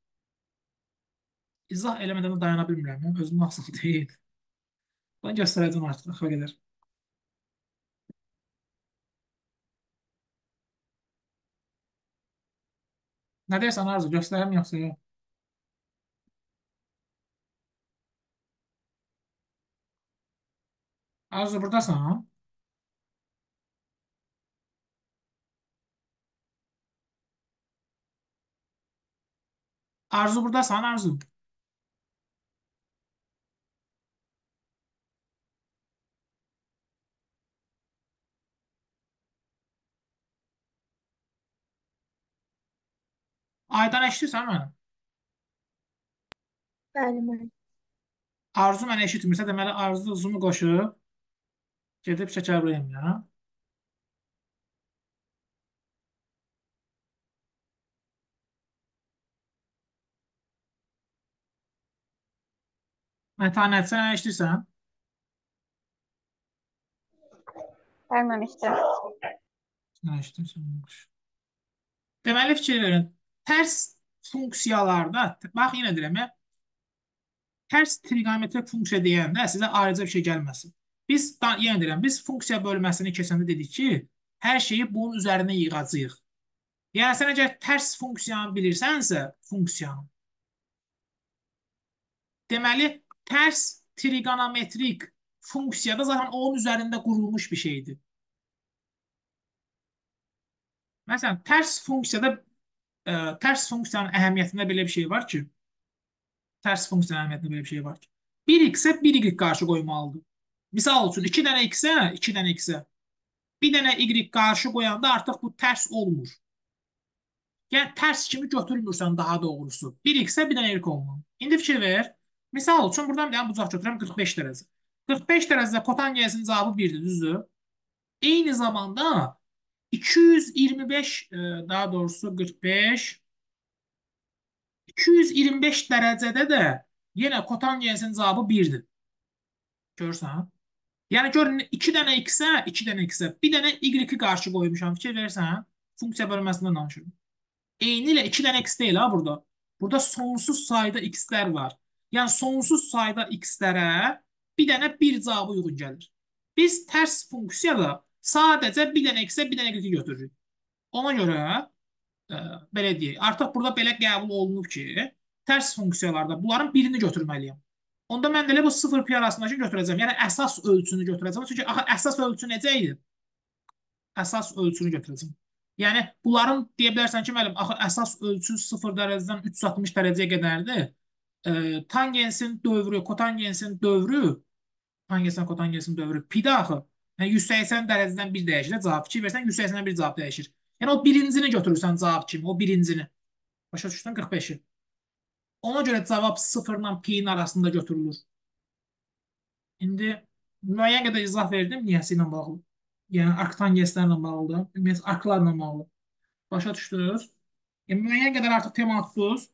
izah eləmədən dayana bilmirəm. Yəni, özüm nasıl deyil. Ben göstərəcəm artıq. Axıra qədər. Nə deyirsən Arzu? Göstərəm yoxsa yox? Arzu buradasan? Arzu buradasan Arzu? Aydan eşitirsən məni? Bəli, bəli. Arzu mənə eşitmirsə, deməli Arzu Zoom-u qoşub gedib çəkərləyim ya. Mətanət, sən eşitirsən? Verməmişdir. Ha, işte, deməli fikir verin. Tərs funksiyalarda, bax yenə deyirəm, tərs trigonometrik funksiya deyəndə sizə ayrıca bir şey gəlməsin. Biz, da, yenə deyirəm, biz funksiya bölməsini keçəndə dedik ki, hər şeyi bunun üzərinə yığacağıq. Yəni, sən əgər tərs funksiyanı bilirsənsə, funksiyanı, deməli, tərs trigonometrik funksiyada zaten onun üzərində qurulmuş bir şeydir. Məsələn, tərs funksiyada ə, tərs funksiyanın əhəmiyyətində belə bir şey var ki, tərs funksiyanın əhəmiyyətində belə bir şey var ki, bir x-ə bir y qarşı qoymalıdır. Misal üçün, iki dənə x-ə, iki dənə x-ə, bir dənə y qarşı qoyanda artıq bu tərs olmur. Yəni, tərs kimi götürmürsən daha doğrusu. bir x-ə bir dənə y olmalı. İndi fikir ver. Misal üçün, buradan bir dənə bucaq götürəm qırx beş dərəcə. qırx beş dərəcədə kotangensin cavabı birdir, düzdür? Eyni zamanda iki yüz iyirmi beş, daha doğrusu qırx beş, iki yüz iyirmi beş dərəcədə də yenə kotangensin cavabı birdir. Görürsən? Yəni görün iki dənə x-ə, iki dənə x-ə, bir dənə y-i qarşı qoymuşam. Fikir verirsən? Funksiya bölməsindən danışıyorum. Eyni ilə iki dənə x deyil ha burada. Burada sonsuz sayda x-lər var. Yəni sonsuz sayda x-lərə bir dənə bir cavabı uyğun gəlir. Biz tərs funksiyada sadəcə bir dənə x-ə bir dənə y-i götürürük. Ona görə ə, belə deyək, artıq burada belə qəbul olunub ki, tərs funksiyalarda bunların birini götürməliyəm. Onda mən də elə bu sıfır pi arasındakı götürəcəm. Yəni əsas ölçünü götürəcəm. Çünki axı əsas ölçü necə idi? Əsas ölçünü götürəcəm. Yəni bunların deyə bilərsən ki, müəllim, axı əsas ölçü sıfır dərəcədən üç yüz altmış dərəcəyə qədərdir. E, tangensin dövrü, kotangensin dövrü, tangensin, kotangensin dövrü pi-də axı. Yəni yüz səksən dərəcədən bir dəyişir. Cavab fikir versən yüz səksəndən bir cavab dəyişir. Yəni o birincini götürürsən cavab kimi, o birincini. Başa düşdün qırx beşi. Ona görə cavab sıfırla pi-nin arasında götürülür. İndi müəyyən qədər izah verdim niyəsi ilə bağlı. Yəni arktangenslərlə bağlıdır. Ümumiyyətlə arklarla bağlı. Başa düşdünüz? Yəni, müəyyən qədər artıq tema tutdunuz.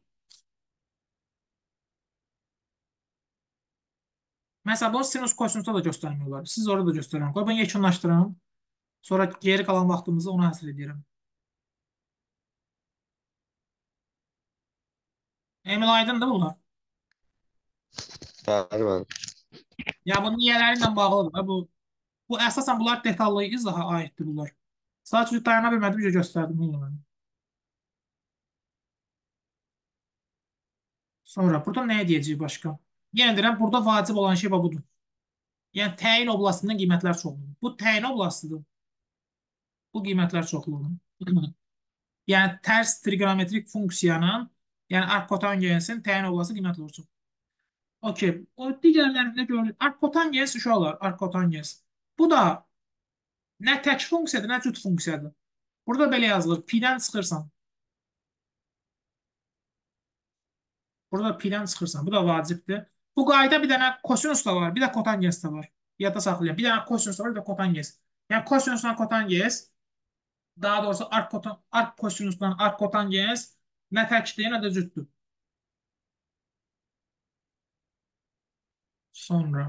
Məsələn, bunu sinus kosinusda da göstərmiyorlar. Siz orada da göstərirəm. Qoy bunu yekunlaşdırım. Sonra geri qalan vaxtımızı ona həsr edirəm. Emil aydındır bunlar. Bəli, bəli. Ya bu niyələri ilə bağlıdır. Bu, bu əsasən bunlar detallı izaha aiddir bunlar. Sadəcə dayana bilmədim, bir göstərdim bunları. Sonra burada nəyə deyəcəyik başqa? Yenə deyirəm, burada vacib olan şey budur. Yəni təyin oblasından qiymətlər çoxluğu. Bu təyin oblastıdır. Bu qiymətlər çoxluğu. Yəni tərs trigonometrik funksiyanın, yəni arkotangensin təyin oblası qiymətlər çoxluğu. Okey. O digərlərində görülür. Arkotangens uşaqlar, arkotangens. Bu da nə tək funksiyadır, nə cüt funksiyadır. Burada belə yazılır. Pi-dən çıxırsan. Burada pi-dən çıxırsan. Bu da vacibdir. Bu qayda bir dənə kosinus da var, bir də kotangens də var. Yadda saxlayın. Bir dənə kosinus da var, bir də kotangens. Yəni kosinusla kotangens, daha doğrusu ark, kotan, ark kosinusla ark kotangens nə təkdir, nə də cütdür. Sonra.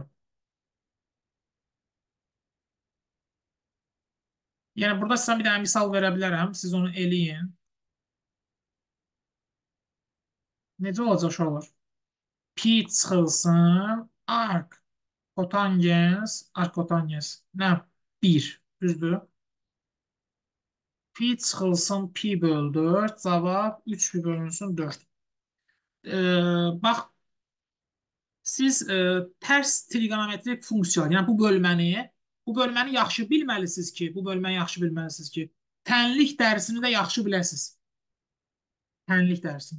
Yəni burada sizə bir dənə misal verə bilərəm. Siz onu eləyin. Necə olacaq uşaqlar? Pi çıxılsın, ark kotangens, ark kotangens. Nə? bir. Düzdür? Pi çıxılsın, pi böl dörd. Cavab üç pi bölünsün dörd. Ee, bax, siz e, tərs trigonometrik funksiya, yəni bu bölməni, bu bölməni yaxşı bilməlisiniz ki, bu bölməni yaxşı bilməlisiniz ki, tənlik dərsini də yaxşı biləsiniz. Tənlik dərsini.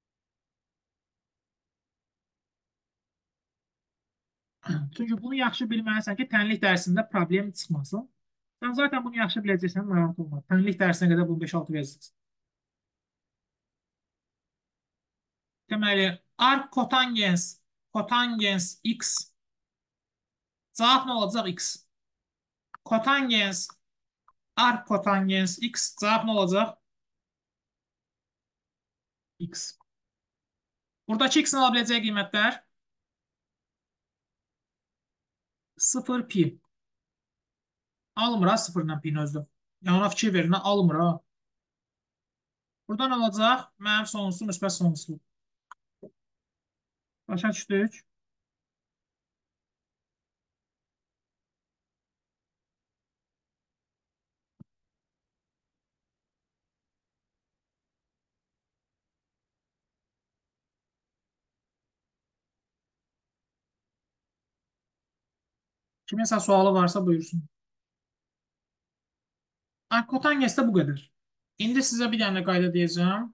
Çünki bunu yaxşı bilməlisən ki, tənlik dərsində problem çıxmasın. Sən zaten bunu yaxşı biləcəksən, narahat olma. Tənlik dərsinə qədər bunu beş altı verəcəksən. Deməli, arc kotangens, kotangens x, cavab nə olacaq x? Kotangens, arc kotangens x, cavab nə olacaq? X. Buradakı x-in ala biləcəyi qiymətlər sıfır pi. Almır ha sıfırla pi-ni özdə. Yəni ona fikir verin, almır ha. Burada nə olacaq? Mənim sonsuz müsbət sonsuz. Başa düşdük. Kiminsə sualı varsa buyursun. Kotangesdə bu qədər. İndi sizə bir dənə qayda deyəcəm.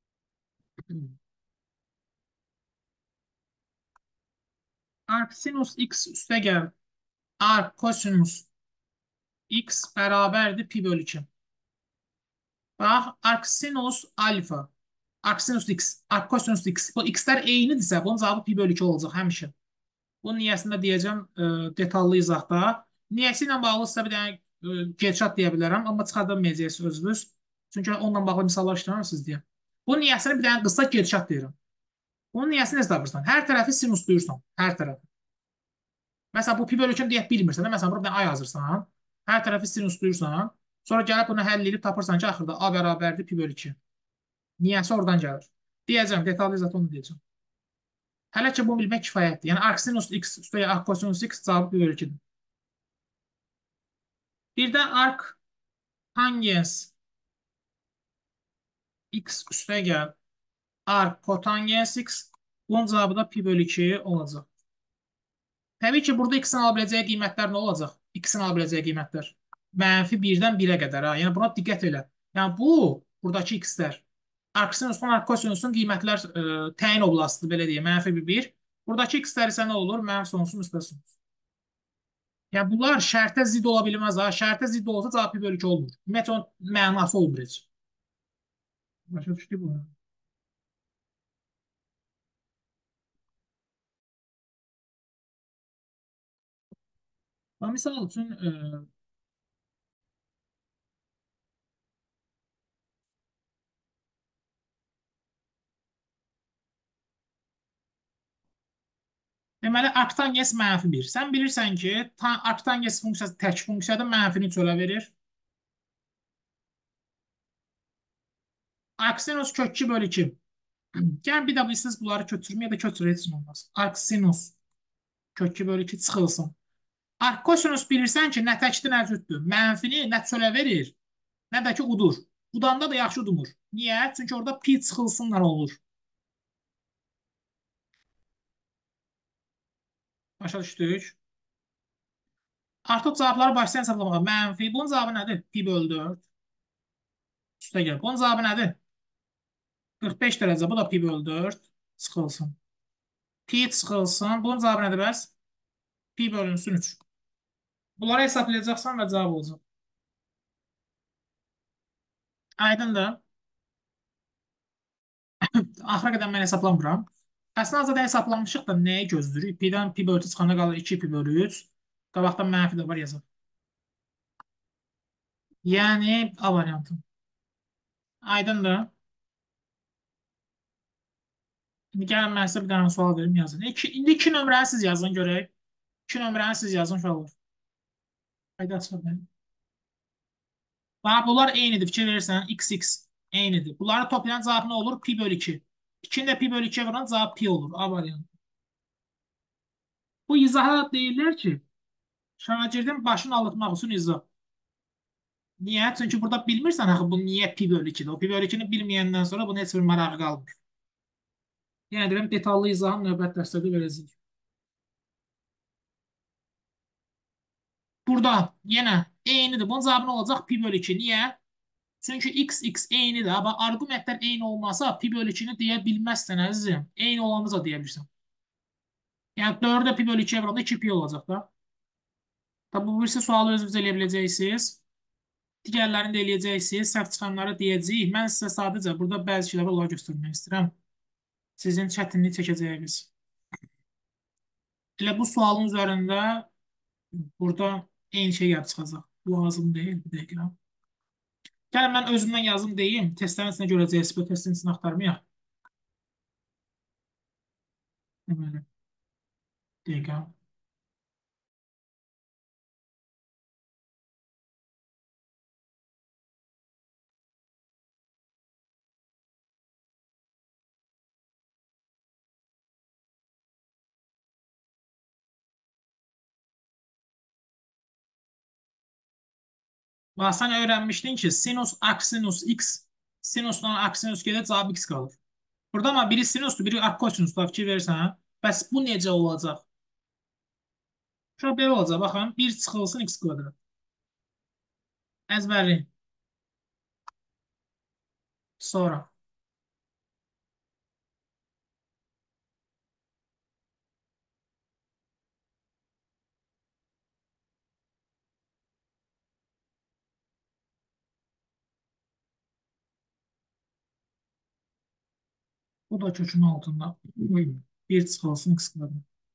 Arc sinus x üstə gəl. Arc kosinus x bərabərdir pi bölü iki. Bax, arc sinus alfa. Arc sinus x, arc kosinus x. Bu x'lər eynidirsə, bunun cavabı pi bölü iki olacaq həmişə. Bunun niyəsində deyəcəm e, detallı izahda. Niyəsi ilə bağlı sizə bir dənə e, gerçat deyə bilərəm, amma çıxardamayacaqsınız özünüz. Çünki onunla bağlı misallar işləməmisiz deyə. Bunun niyəsini bir dənə qısa gerçat deyirəm. Bunun niyəsini necə tapırsan? Hər tərəfi sinus duyursan. Hər tərəfi. Məsələn, bu pi bölü ikini deyək bilmirsən. Məsələn, burada bir dənə a yazırsan. Hər tərəfi sinus duyursan. Sonra gəlib bunu həll edib tapırsan ki, axırda a bərabərdir pi bölü iki. Niyəsi oradan gəlir. Deyəcəm, detallı izah onu deyəcəm. Hələ ki, bunu bilmək kifayətdir. Yəni, arc sinus x üstəyə arc kosinus x cavabı pi bölü ikidir. Bir də arc tangens x üstə gəl. Arc kotangens x. Bunun cavabı da pi bölü iki olacaq. Təbii ki, burada x-in ala biləcəyi qiymətlər nə olacaq? X-in ala biləcəyi qiymətlər. Mənfi birdən birə qədər. Ha? Yəni, buna diqqət elə. Yəni, bu, buradakı x-lər. Arksinusun, arkosinüsun qiymətlər e, təyin oblastıdır, belə deyək. Mənfi bir, bir. Buradakı x-lər isə nə olur? Mənfi sonsuz, müsbət sonsuz. Yəni, bunlar şərtə zid ola bilməz. Ha? Şərtə zid olsa cavab pi bölü iki olmur. Ümumiyyətlə, onun mənası olmur heç. Başa düşdük bunu. Misal üçün, e, deməli, arctangens mənfi bir. Sən bilirsən ki, arctangens funksiyası tək funksiyadır, mənfini çölə verir. Arcsinus kök iki bölü iki. Gəl bir də siz bunları köçürməyə də köçürə heç olmaz. Arcsinus kök iki bölü iki çıxılsın. Arccosinus bilirsən ki, nə təkdir, nə cütdür. Mənfini nə çölə verir, nə də ki udur. Udanda da yaxşı udumur. Niyə? Çünki orada pi çıxılsınlar olur. Başa düşdük. Artıq cavabları başlayan hesablamağa. Mənfi. Bunun cavabı nədir? Pi bölü dörd. Üstə gəl. Bunun cavabı nədir? qırx beş dərəcə. Bu da pi bölü dörd. Çıxılsın. Pi çıxılsın. Bunun cavabı nədir bəs? Pi bölünsün üç. Bunları hesablayacaqsan və cavab olacaq. Aydındır. Axıra qədər mən hesablamıram. Əslində zaten hesablamışıq da nəyi gözləyirik? Pi-dən pi bölü çıxana qalır iki pi bölü üç. Qabaqdan mənfi də var yazaq. Yəni A variantı. Aydındır. İndi gəlin mən sizə bir dənə sual verim yazın. İki, indi iki nömrəni siz yazın görək. İki nömrəni siz yazın uşaqlar. Qayda açılır. Bax, bunlar eynidir. Fikir verirsən. X, X eynidir. Bunları toplayan cavab nə olur? Pi bölü iki. ikini də pi bölü ikiyə vuran cavab pi olur. A variantı. Bu izaha deyirlər ki, şagirdin başını aldatmaq üçün izah. Niyə? Çünki burada bilmirsən axı bu niyə pi bölü ikidir. O pi bölü ikini bilməyəndən sonra bunun heç bir marağı qalmır. Yəni deyirəm, detallı izahı növbət dərsdə verəcəyik. Burada yenə eynidir. Bunun cavabı nə olacaq? Pi bölü iki. Niyə? Çünki x, x eynidir. Amma arqumentlər eyni olmasa pi bölü ikini deyə bilməzsən əzizim. Eyni olanı da deyə bilirsən. Yəni dördə pi bölü ikiyə vuranda iki pi olacaq da. Tabi bu birisi sualı özünüz eləyə biləcəksiniz. Digərlərini də eləyəcəksiniz. Səhv çıxanları deyəcəyik. Mən sizə sadəcə burada bəzi şeyləri onları göstərmək istəyirəm. Sizin çətinlik çəkəcəyiniz. Elə bu sualın üzərində burada eyni şey gəlib çıxacaq. Lazım deyil. Bir dəqiqə. Gəlin mən özümdən yazım deyim. Testlərin içində görəcəksiniz. Bu testin içində axtarmayaq. Deməli. Dəqiqə. Və sən öyrənmişdin ki, sinus aksinus x, sinusdan aksinus gedir, cavab x qalır. Burada ama biri sinusdur, biri kosinusdur. Fikir verirsən. Bəs bu necə olacaq? Şöyle belə olacaq. Baxın, bir çıxılsın x kvadrat. Əzbərləyin. Sonra. Bu da kökün altında. Bir çıxılsın x kvadrat.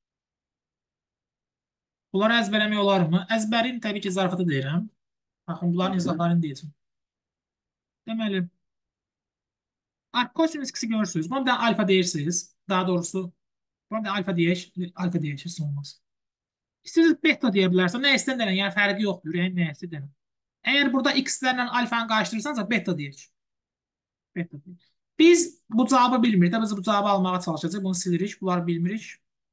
Bunları əzbərləmək olar mı? Əzbərin təbii ki, zarafata deyirəm. Baxın, bunların izahlarını deyəcəm. Deməli, kosinus x'i görürsünüz. Buna bir dənə alfa deyirsiniz. Daha doğrusu, buna bir dənə alfa deyək. Alfa deyək, heç olmaz. İstəyirsiniz beta deyə bilərsən. Nə istəyən denən, yəni fərqi yoxdur. Yəni nə istəyən denən. Əgər burada x-lərlə alfanı qarşıdırırsansa beta deyək. Beta deyək. Biz bu cavabı bilmirik. Biz bu cavabı almağa çalışacağıq. Bunu silirik. Bunları bilmirik.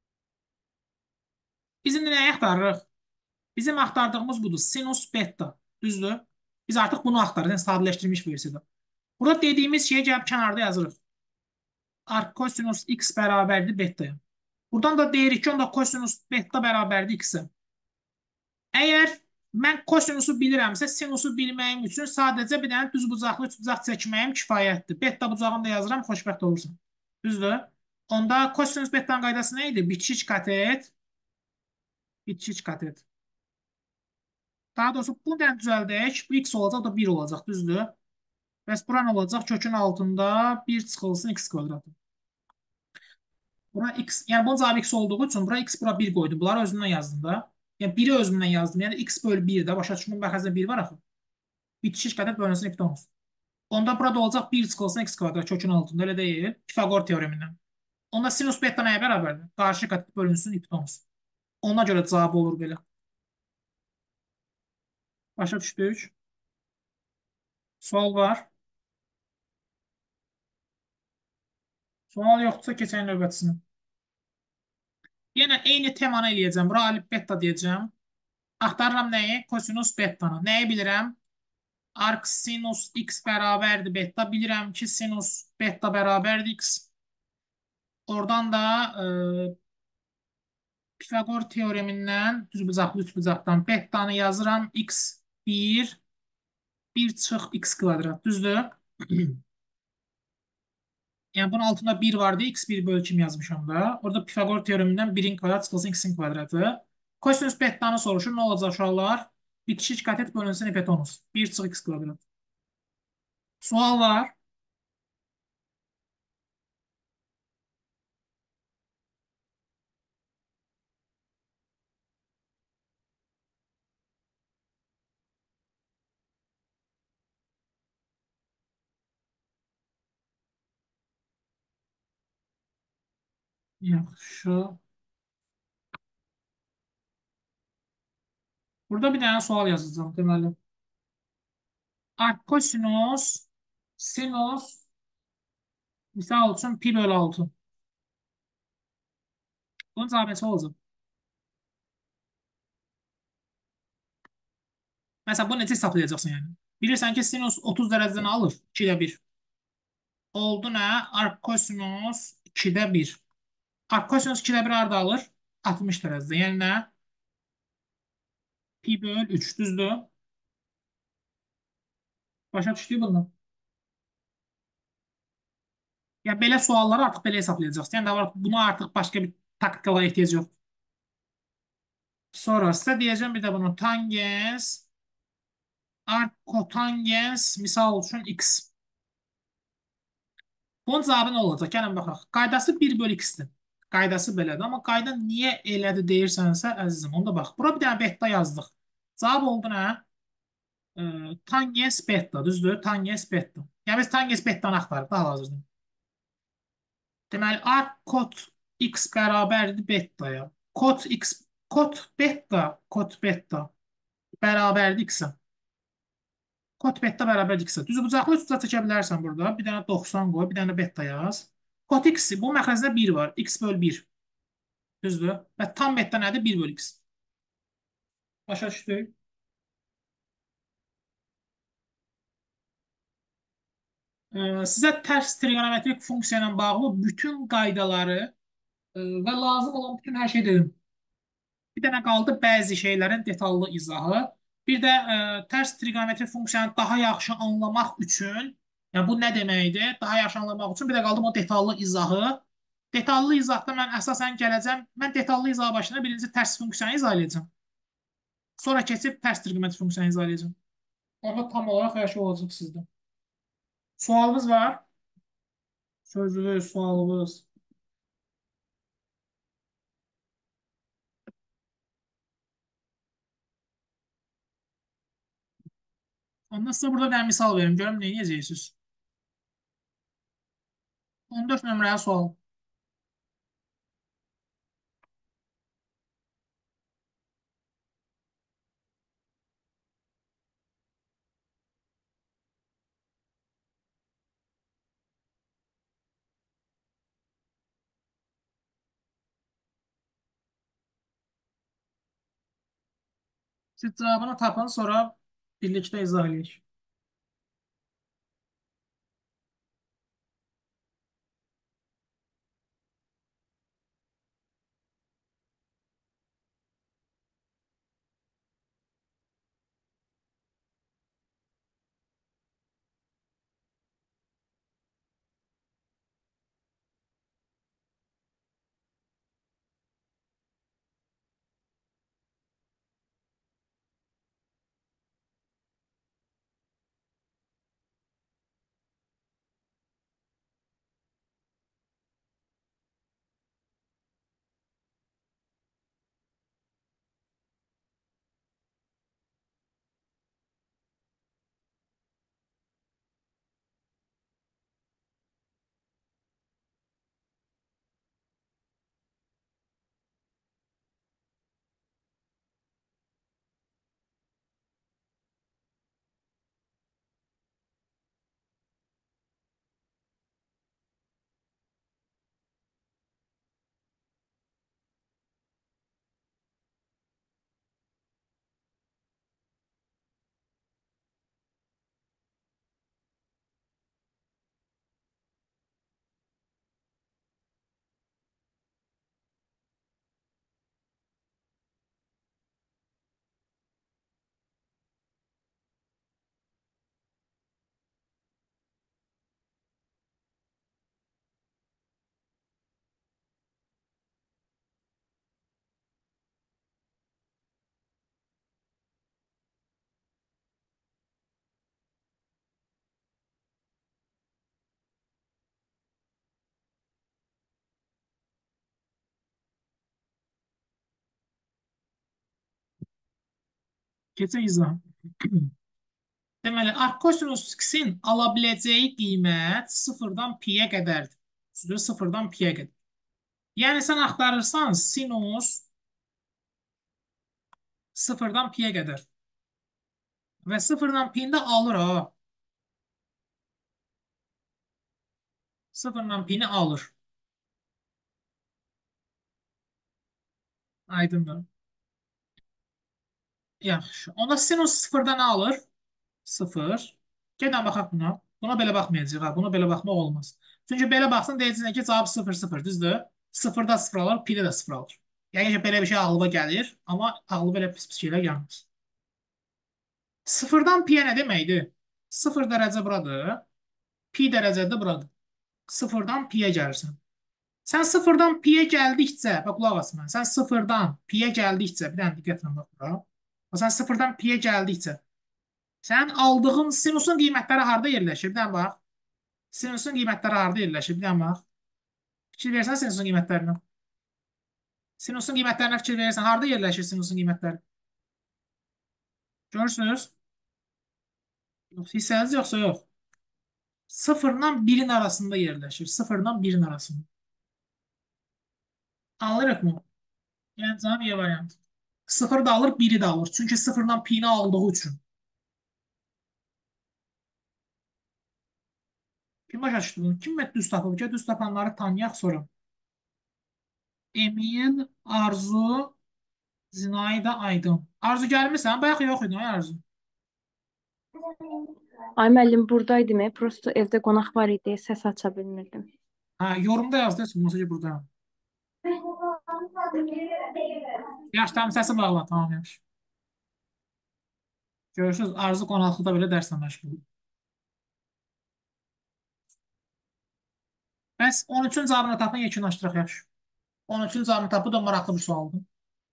Bizim də nəyi axtarırıq? Bizim axtardığımız budur. Sinus beta. Düzdür? Biz artıq bunu axtarırıq. Yəni sadələşdirilmiş versiyada. Burada dediyimiz şeyə gəlib kənarda yazırıq. Arc kosinus x bərabərdir betaya. Buradan da deyirik ki, onda kosinus beta bərabərdir x-ə. Əgər mən kosinusu bilirəmsə, sinusu bilməyim üçün sadəcə bir dənə düz bucaqlı üç bucaq çəkməyim kifayətdir. Beta bucağını da yazıram, xoşbəxt olursun. Düzdür? Onda kosinus betanın qaydası nə idi? Bitişik katet. Bitişik katet. Daha doğrusu bu dənə düzəldək. Bu x olacaq, da bir olacaq. Düzdür? Bəs bura nə olacaq? Kökün altında bir çıxılsın x kvadratı. Bura x, yəni bunun cavabı x olduğu üçün bura x, bura bir qoydum. Bunları özümdən yazdım da. Yəni biri özümdən yazdım. Yəni x bölü bir də. Başa düşmün, mərkəzdə bir var axı. Bitişik katet bölünsün hipotenuz. Onda burada olacaq bir çıxılsın x kvadrat kökün altında, elə deyil. Pifagor teoremindən. Onda sinus beta nəyə bərabərdir? Qarşı katet bölünsün hipotenuz. Ona görə cavabı olur belə. Başa düşdük. Sual var. Sual yoxdursa keçən növbətisini. Yenə eyni temanı eləyəcəm. Bura alif beta deyəcəm. Axtarıram nəyi? Kosinus betanı. Nəyi bilirəm? Arc sinus x bərabərdir beta. Bilirəm ki, sinus beta bərabərdir x. Oradan da e, Pifagor teoremindən düzbucaqlı üçbucaqdan betanı yazıram. X bir, bir çıx x kvadrat. Düzdür? Yəni bunun altında bir vardı. x bir bölü iki yazmışam da. Orada Pifagor teoremindən birin kvadrat çıxılsın x'in kvadratı. Kosinus betanı soruşur. Nə olacaq uşaqlar? Bitişik katet bölünsün hipotenuz. bir çıx x kvadrat. Sual var. Yaxşı. Burada bir dənə sual yazacağım deməli. Arc kosinus sinus misal üçün pi bölü altı. Bunun cavabı neçə olacaq? Məsələn, bunu necə hesablayacaqsın yəni? Bilirsən ki, sinus otuz dərəcədən alır. ikidə bir. Oldu nə? Arc kosinus ikidə bir. Arc kosinus ikidə bir harada alır? altmış dərəcədə. Yəni nə? Pi bölü üç. Düzdür? Başa düşdük bunu. Yəni belə sualları artıq belə hesablayacaqsın. Yəni buna artıq başqa bir taktikalara ehtiyac yoxdur. Sonra sizə deyəcəm bir də bunu tangens arc kotangens misal üçün x. Bunun cavabı nə olacaq? Gəlin baxaq. Qaydası bir bölü x-dir. Qaydası belədir. Amma qayda niyə elədir deyirsənsə, əzizim, onda bax. Bura bir dənə beta yazdıq. Cavab oldu nə? E, tangens beta, düzdür? Tangens beta. Yəni biz tangens betanı axtarıq da hal-hazırda. Deməli, arc kot x bərabərdir betaya. Kot x, kot beta, kot beta bərabərdir x-ə. Kot beta bərabər x-ə. Düzbucaqlı üç bucaq çəkə bilərsən burada. Bir dənə doxsan qoy, bir dənə beta yaz. Kot x, bu məxrəcdə bir var. X bölü bir. Düzdür? Və tam beta nədir? bir bölü x. Başa düşdük. E, sizə tərs trigonometrik funksiya ilə bağlı bütün qaydaları e, və lazım olan bütün hər şey dedim. Bir dənə qaldı bəzi şeylərin detallı izahı. Bir də ə, tərs trigonometri funksiyanı daha yaxşı anlamaq üçün, yəni bu nə deməkdir? Daha yaxşı anlamaq üçün bir də qaldı bu detallı izahı. Detallı izahda mən əsasən gələcəm. Mən detallı izah başında birinci tərs funksiyanı izah edəcəm. Sonra keçib tərs trigonometri funksiyanı izah edəcəm. Onda tam olaraq hər şey olacaq sizdə. Sualınız var? Sözünüz, sualınız. Ondan sizə burada bir misal verim. Görüm nə edəcəksiniz. on dörd nömrəyə sual. Siz cavabını tapın, sonra birlikdə izah edək. Keçək izah. Deməli, arccosinus x-in ala biləcəyi qiymət sıfırdan pi-yə qədərdir. Düzdür, sıfırdan pi-yə qədər. Yəni sən axtarırsan sinus sıfırdan pi-yə qədər. Və sıfırdan pi-ni də alır ha. Sıfırdan pi-ni alır. Aydındır. Yaxşı. Onda sinus sıfırdan nə alır? Sıfır. Gəlin baxaq buna. Buna belə baxmayacaq ha. Buna belə baxmaq olmaz. Çünki belə baxsın deyəcəksən ki, cavab sıfır sıfır, düzdür? Sıfırda sıfır alır, pi-də də sıfır alır. Yəni ki, belə bir şey ağlıma gəlir, amma ağlıma belə pis pis şeylər gəlmir. Sıfırdan pi-yə nə deməkdir? Sıfır dərəcə buradır, pi dərəcədə buradır. Sıfırdan pi-yə gəlirsən. Sən sıfırdan pi-yə gəldikcə, bax qulaq as mən, sən sıfırdan pi-yə gəldikcə, bir dənə diqqətlə bax bura. Sən sıfırdan pi-yə gəldikcə, sənin aldığın sinusun qiymətləri harda yerləşir? Bir dənə bax. Sinusun qiymətləri harda yerləşir? Bir dənə bax. Fikir versən sinusun qiymətlərinə. Sinusun qiymətlərinə fikir verirsən, harda yerləşir sinusun qiymətləri? Görürsünüz? Yox, hissəniz yoxsa yox. Sıfırla birin arasında yerləşir. Sıfırla birin arasında. Alırıq mı? Yəni cavab Y variantı. Sıfır da alır, biri de alır. Çünki sıfırdan pi-ni aldığı üçün. Kim başa düşdü bunu? Kim düz tapıb ki? Düz tapanları tanıyaq sonra. Emil, Arzu, Zinayda, Aydın. Arzu gəlmirsən? Bayaq yox idin, ay Arzu. Ay müəllim buradaydım, e. Prosto evdə qonaq var idi, səs aça bilmirdim. Ha, yorumda yazdı. Mesajı burada. Yaxşı, tamam, səsi bağla. Tamam, yaxşı. Görüşürüz. Arzu qonaqlıqda belə dərslə məşğul. Bəs on üçün cavabını tapın, yekunlaşdıraq, yaxşı. on üçün cavabını tapın, bu da maraqlı bir sualdır.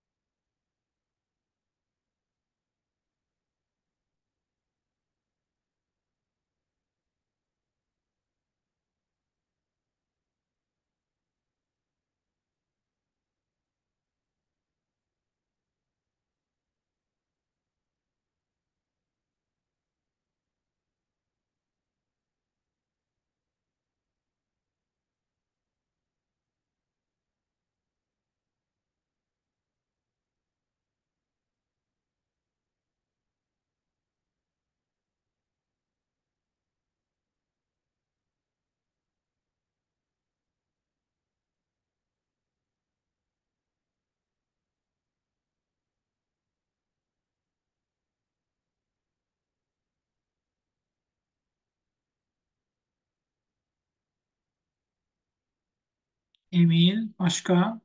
Emil, başqa?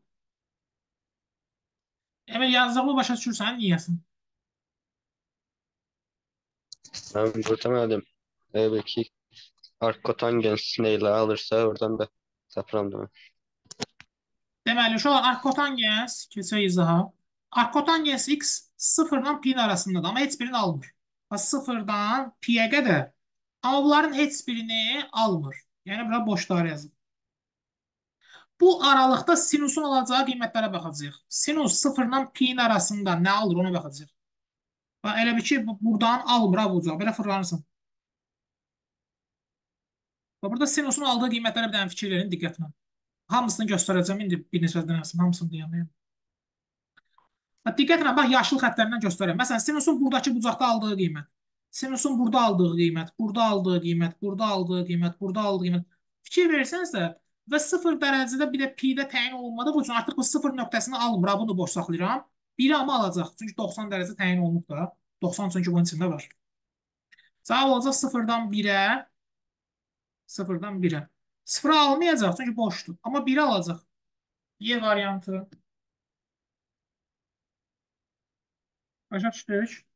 Emil, yazdığımı başa düşürsən, niyəsin? Ben burada müəllim. E, belki arkotangens neyle alırsa oradan da tapıram da. Deməli, uşaqlar, arkotangens, keçək izaha. Arkotangens x sıfırdan pi arasındadır, amma heç birini almır. sıfırdan pi'yə qədər. Amma bunların heç birini almır. Yəni, bura boşlar yazılır. Bu aralıqda sinusun alacağı qiymətlərə baxacağıq. Sinus sıfırdan pi'nin arasında nə alır, ona baxacağıq. Bax, elə bir ki, bu- buradan almır ha bu cavab. Belə fırlanırsan. Bax, burada sinusun aldığı qiymətlərə bir dənə fikir verin diqqətlə. Hamısını göstərəcəm indi bir neçə dənəsini, hamısını deyəməyəm. Bax, diqqətlə, bax, yaşıl xəttlərindən göstərəm. Məsələn, sinusun buradakı bucaqda aldığı qiymət, sinusun burada aldığı qiymət, burada aldığı qiymət, burada aldığı qiymət, burada aldığı qiymət. Fikir versənizsə və sıfır dərəcədə bir də pi-də təyin olunmadığı üçün artıq bu sıfır nöqtəsini almır. Ha, bunu boş saxlayıram. biri amma alacaq. Çünki doxsan dərəcə təyin olunub da. doxsan çünki bunun içində var. Cavab olacaq sıfırdan birə, sıfırdan birə. sıfırı almayacaq çünki boşdur. Amma biri alacaq. Y variantı. Başa düşdük.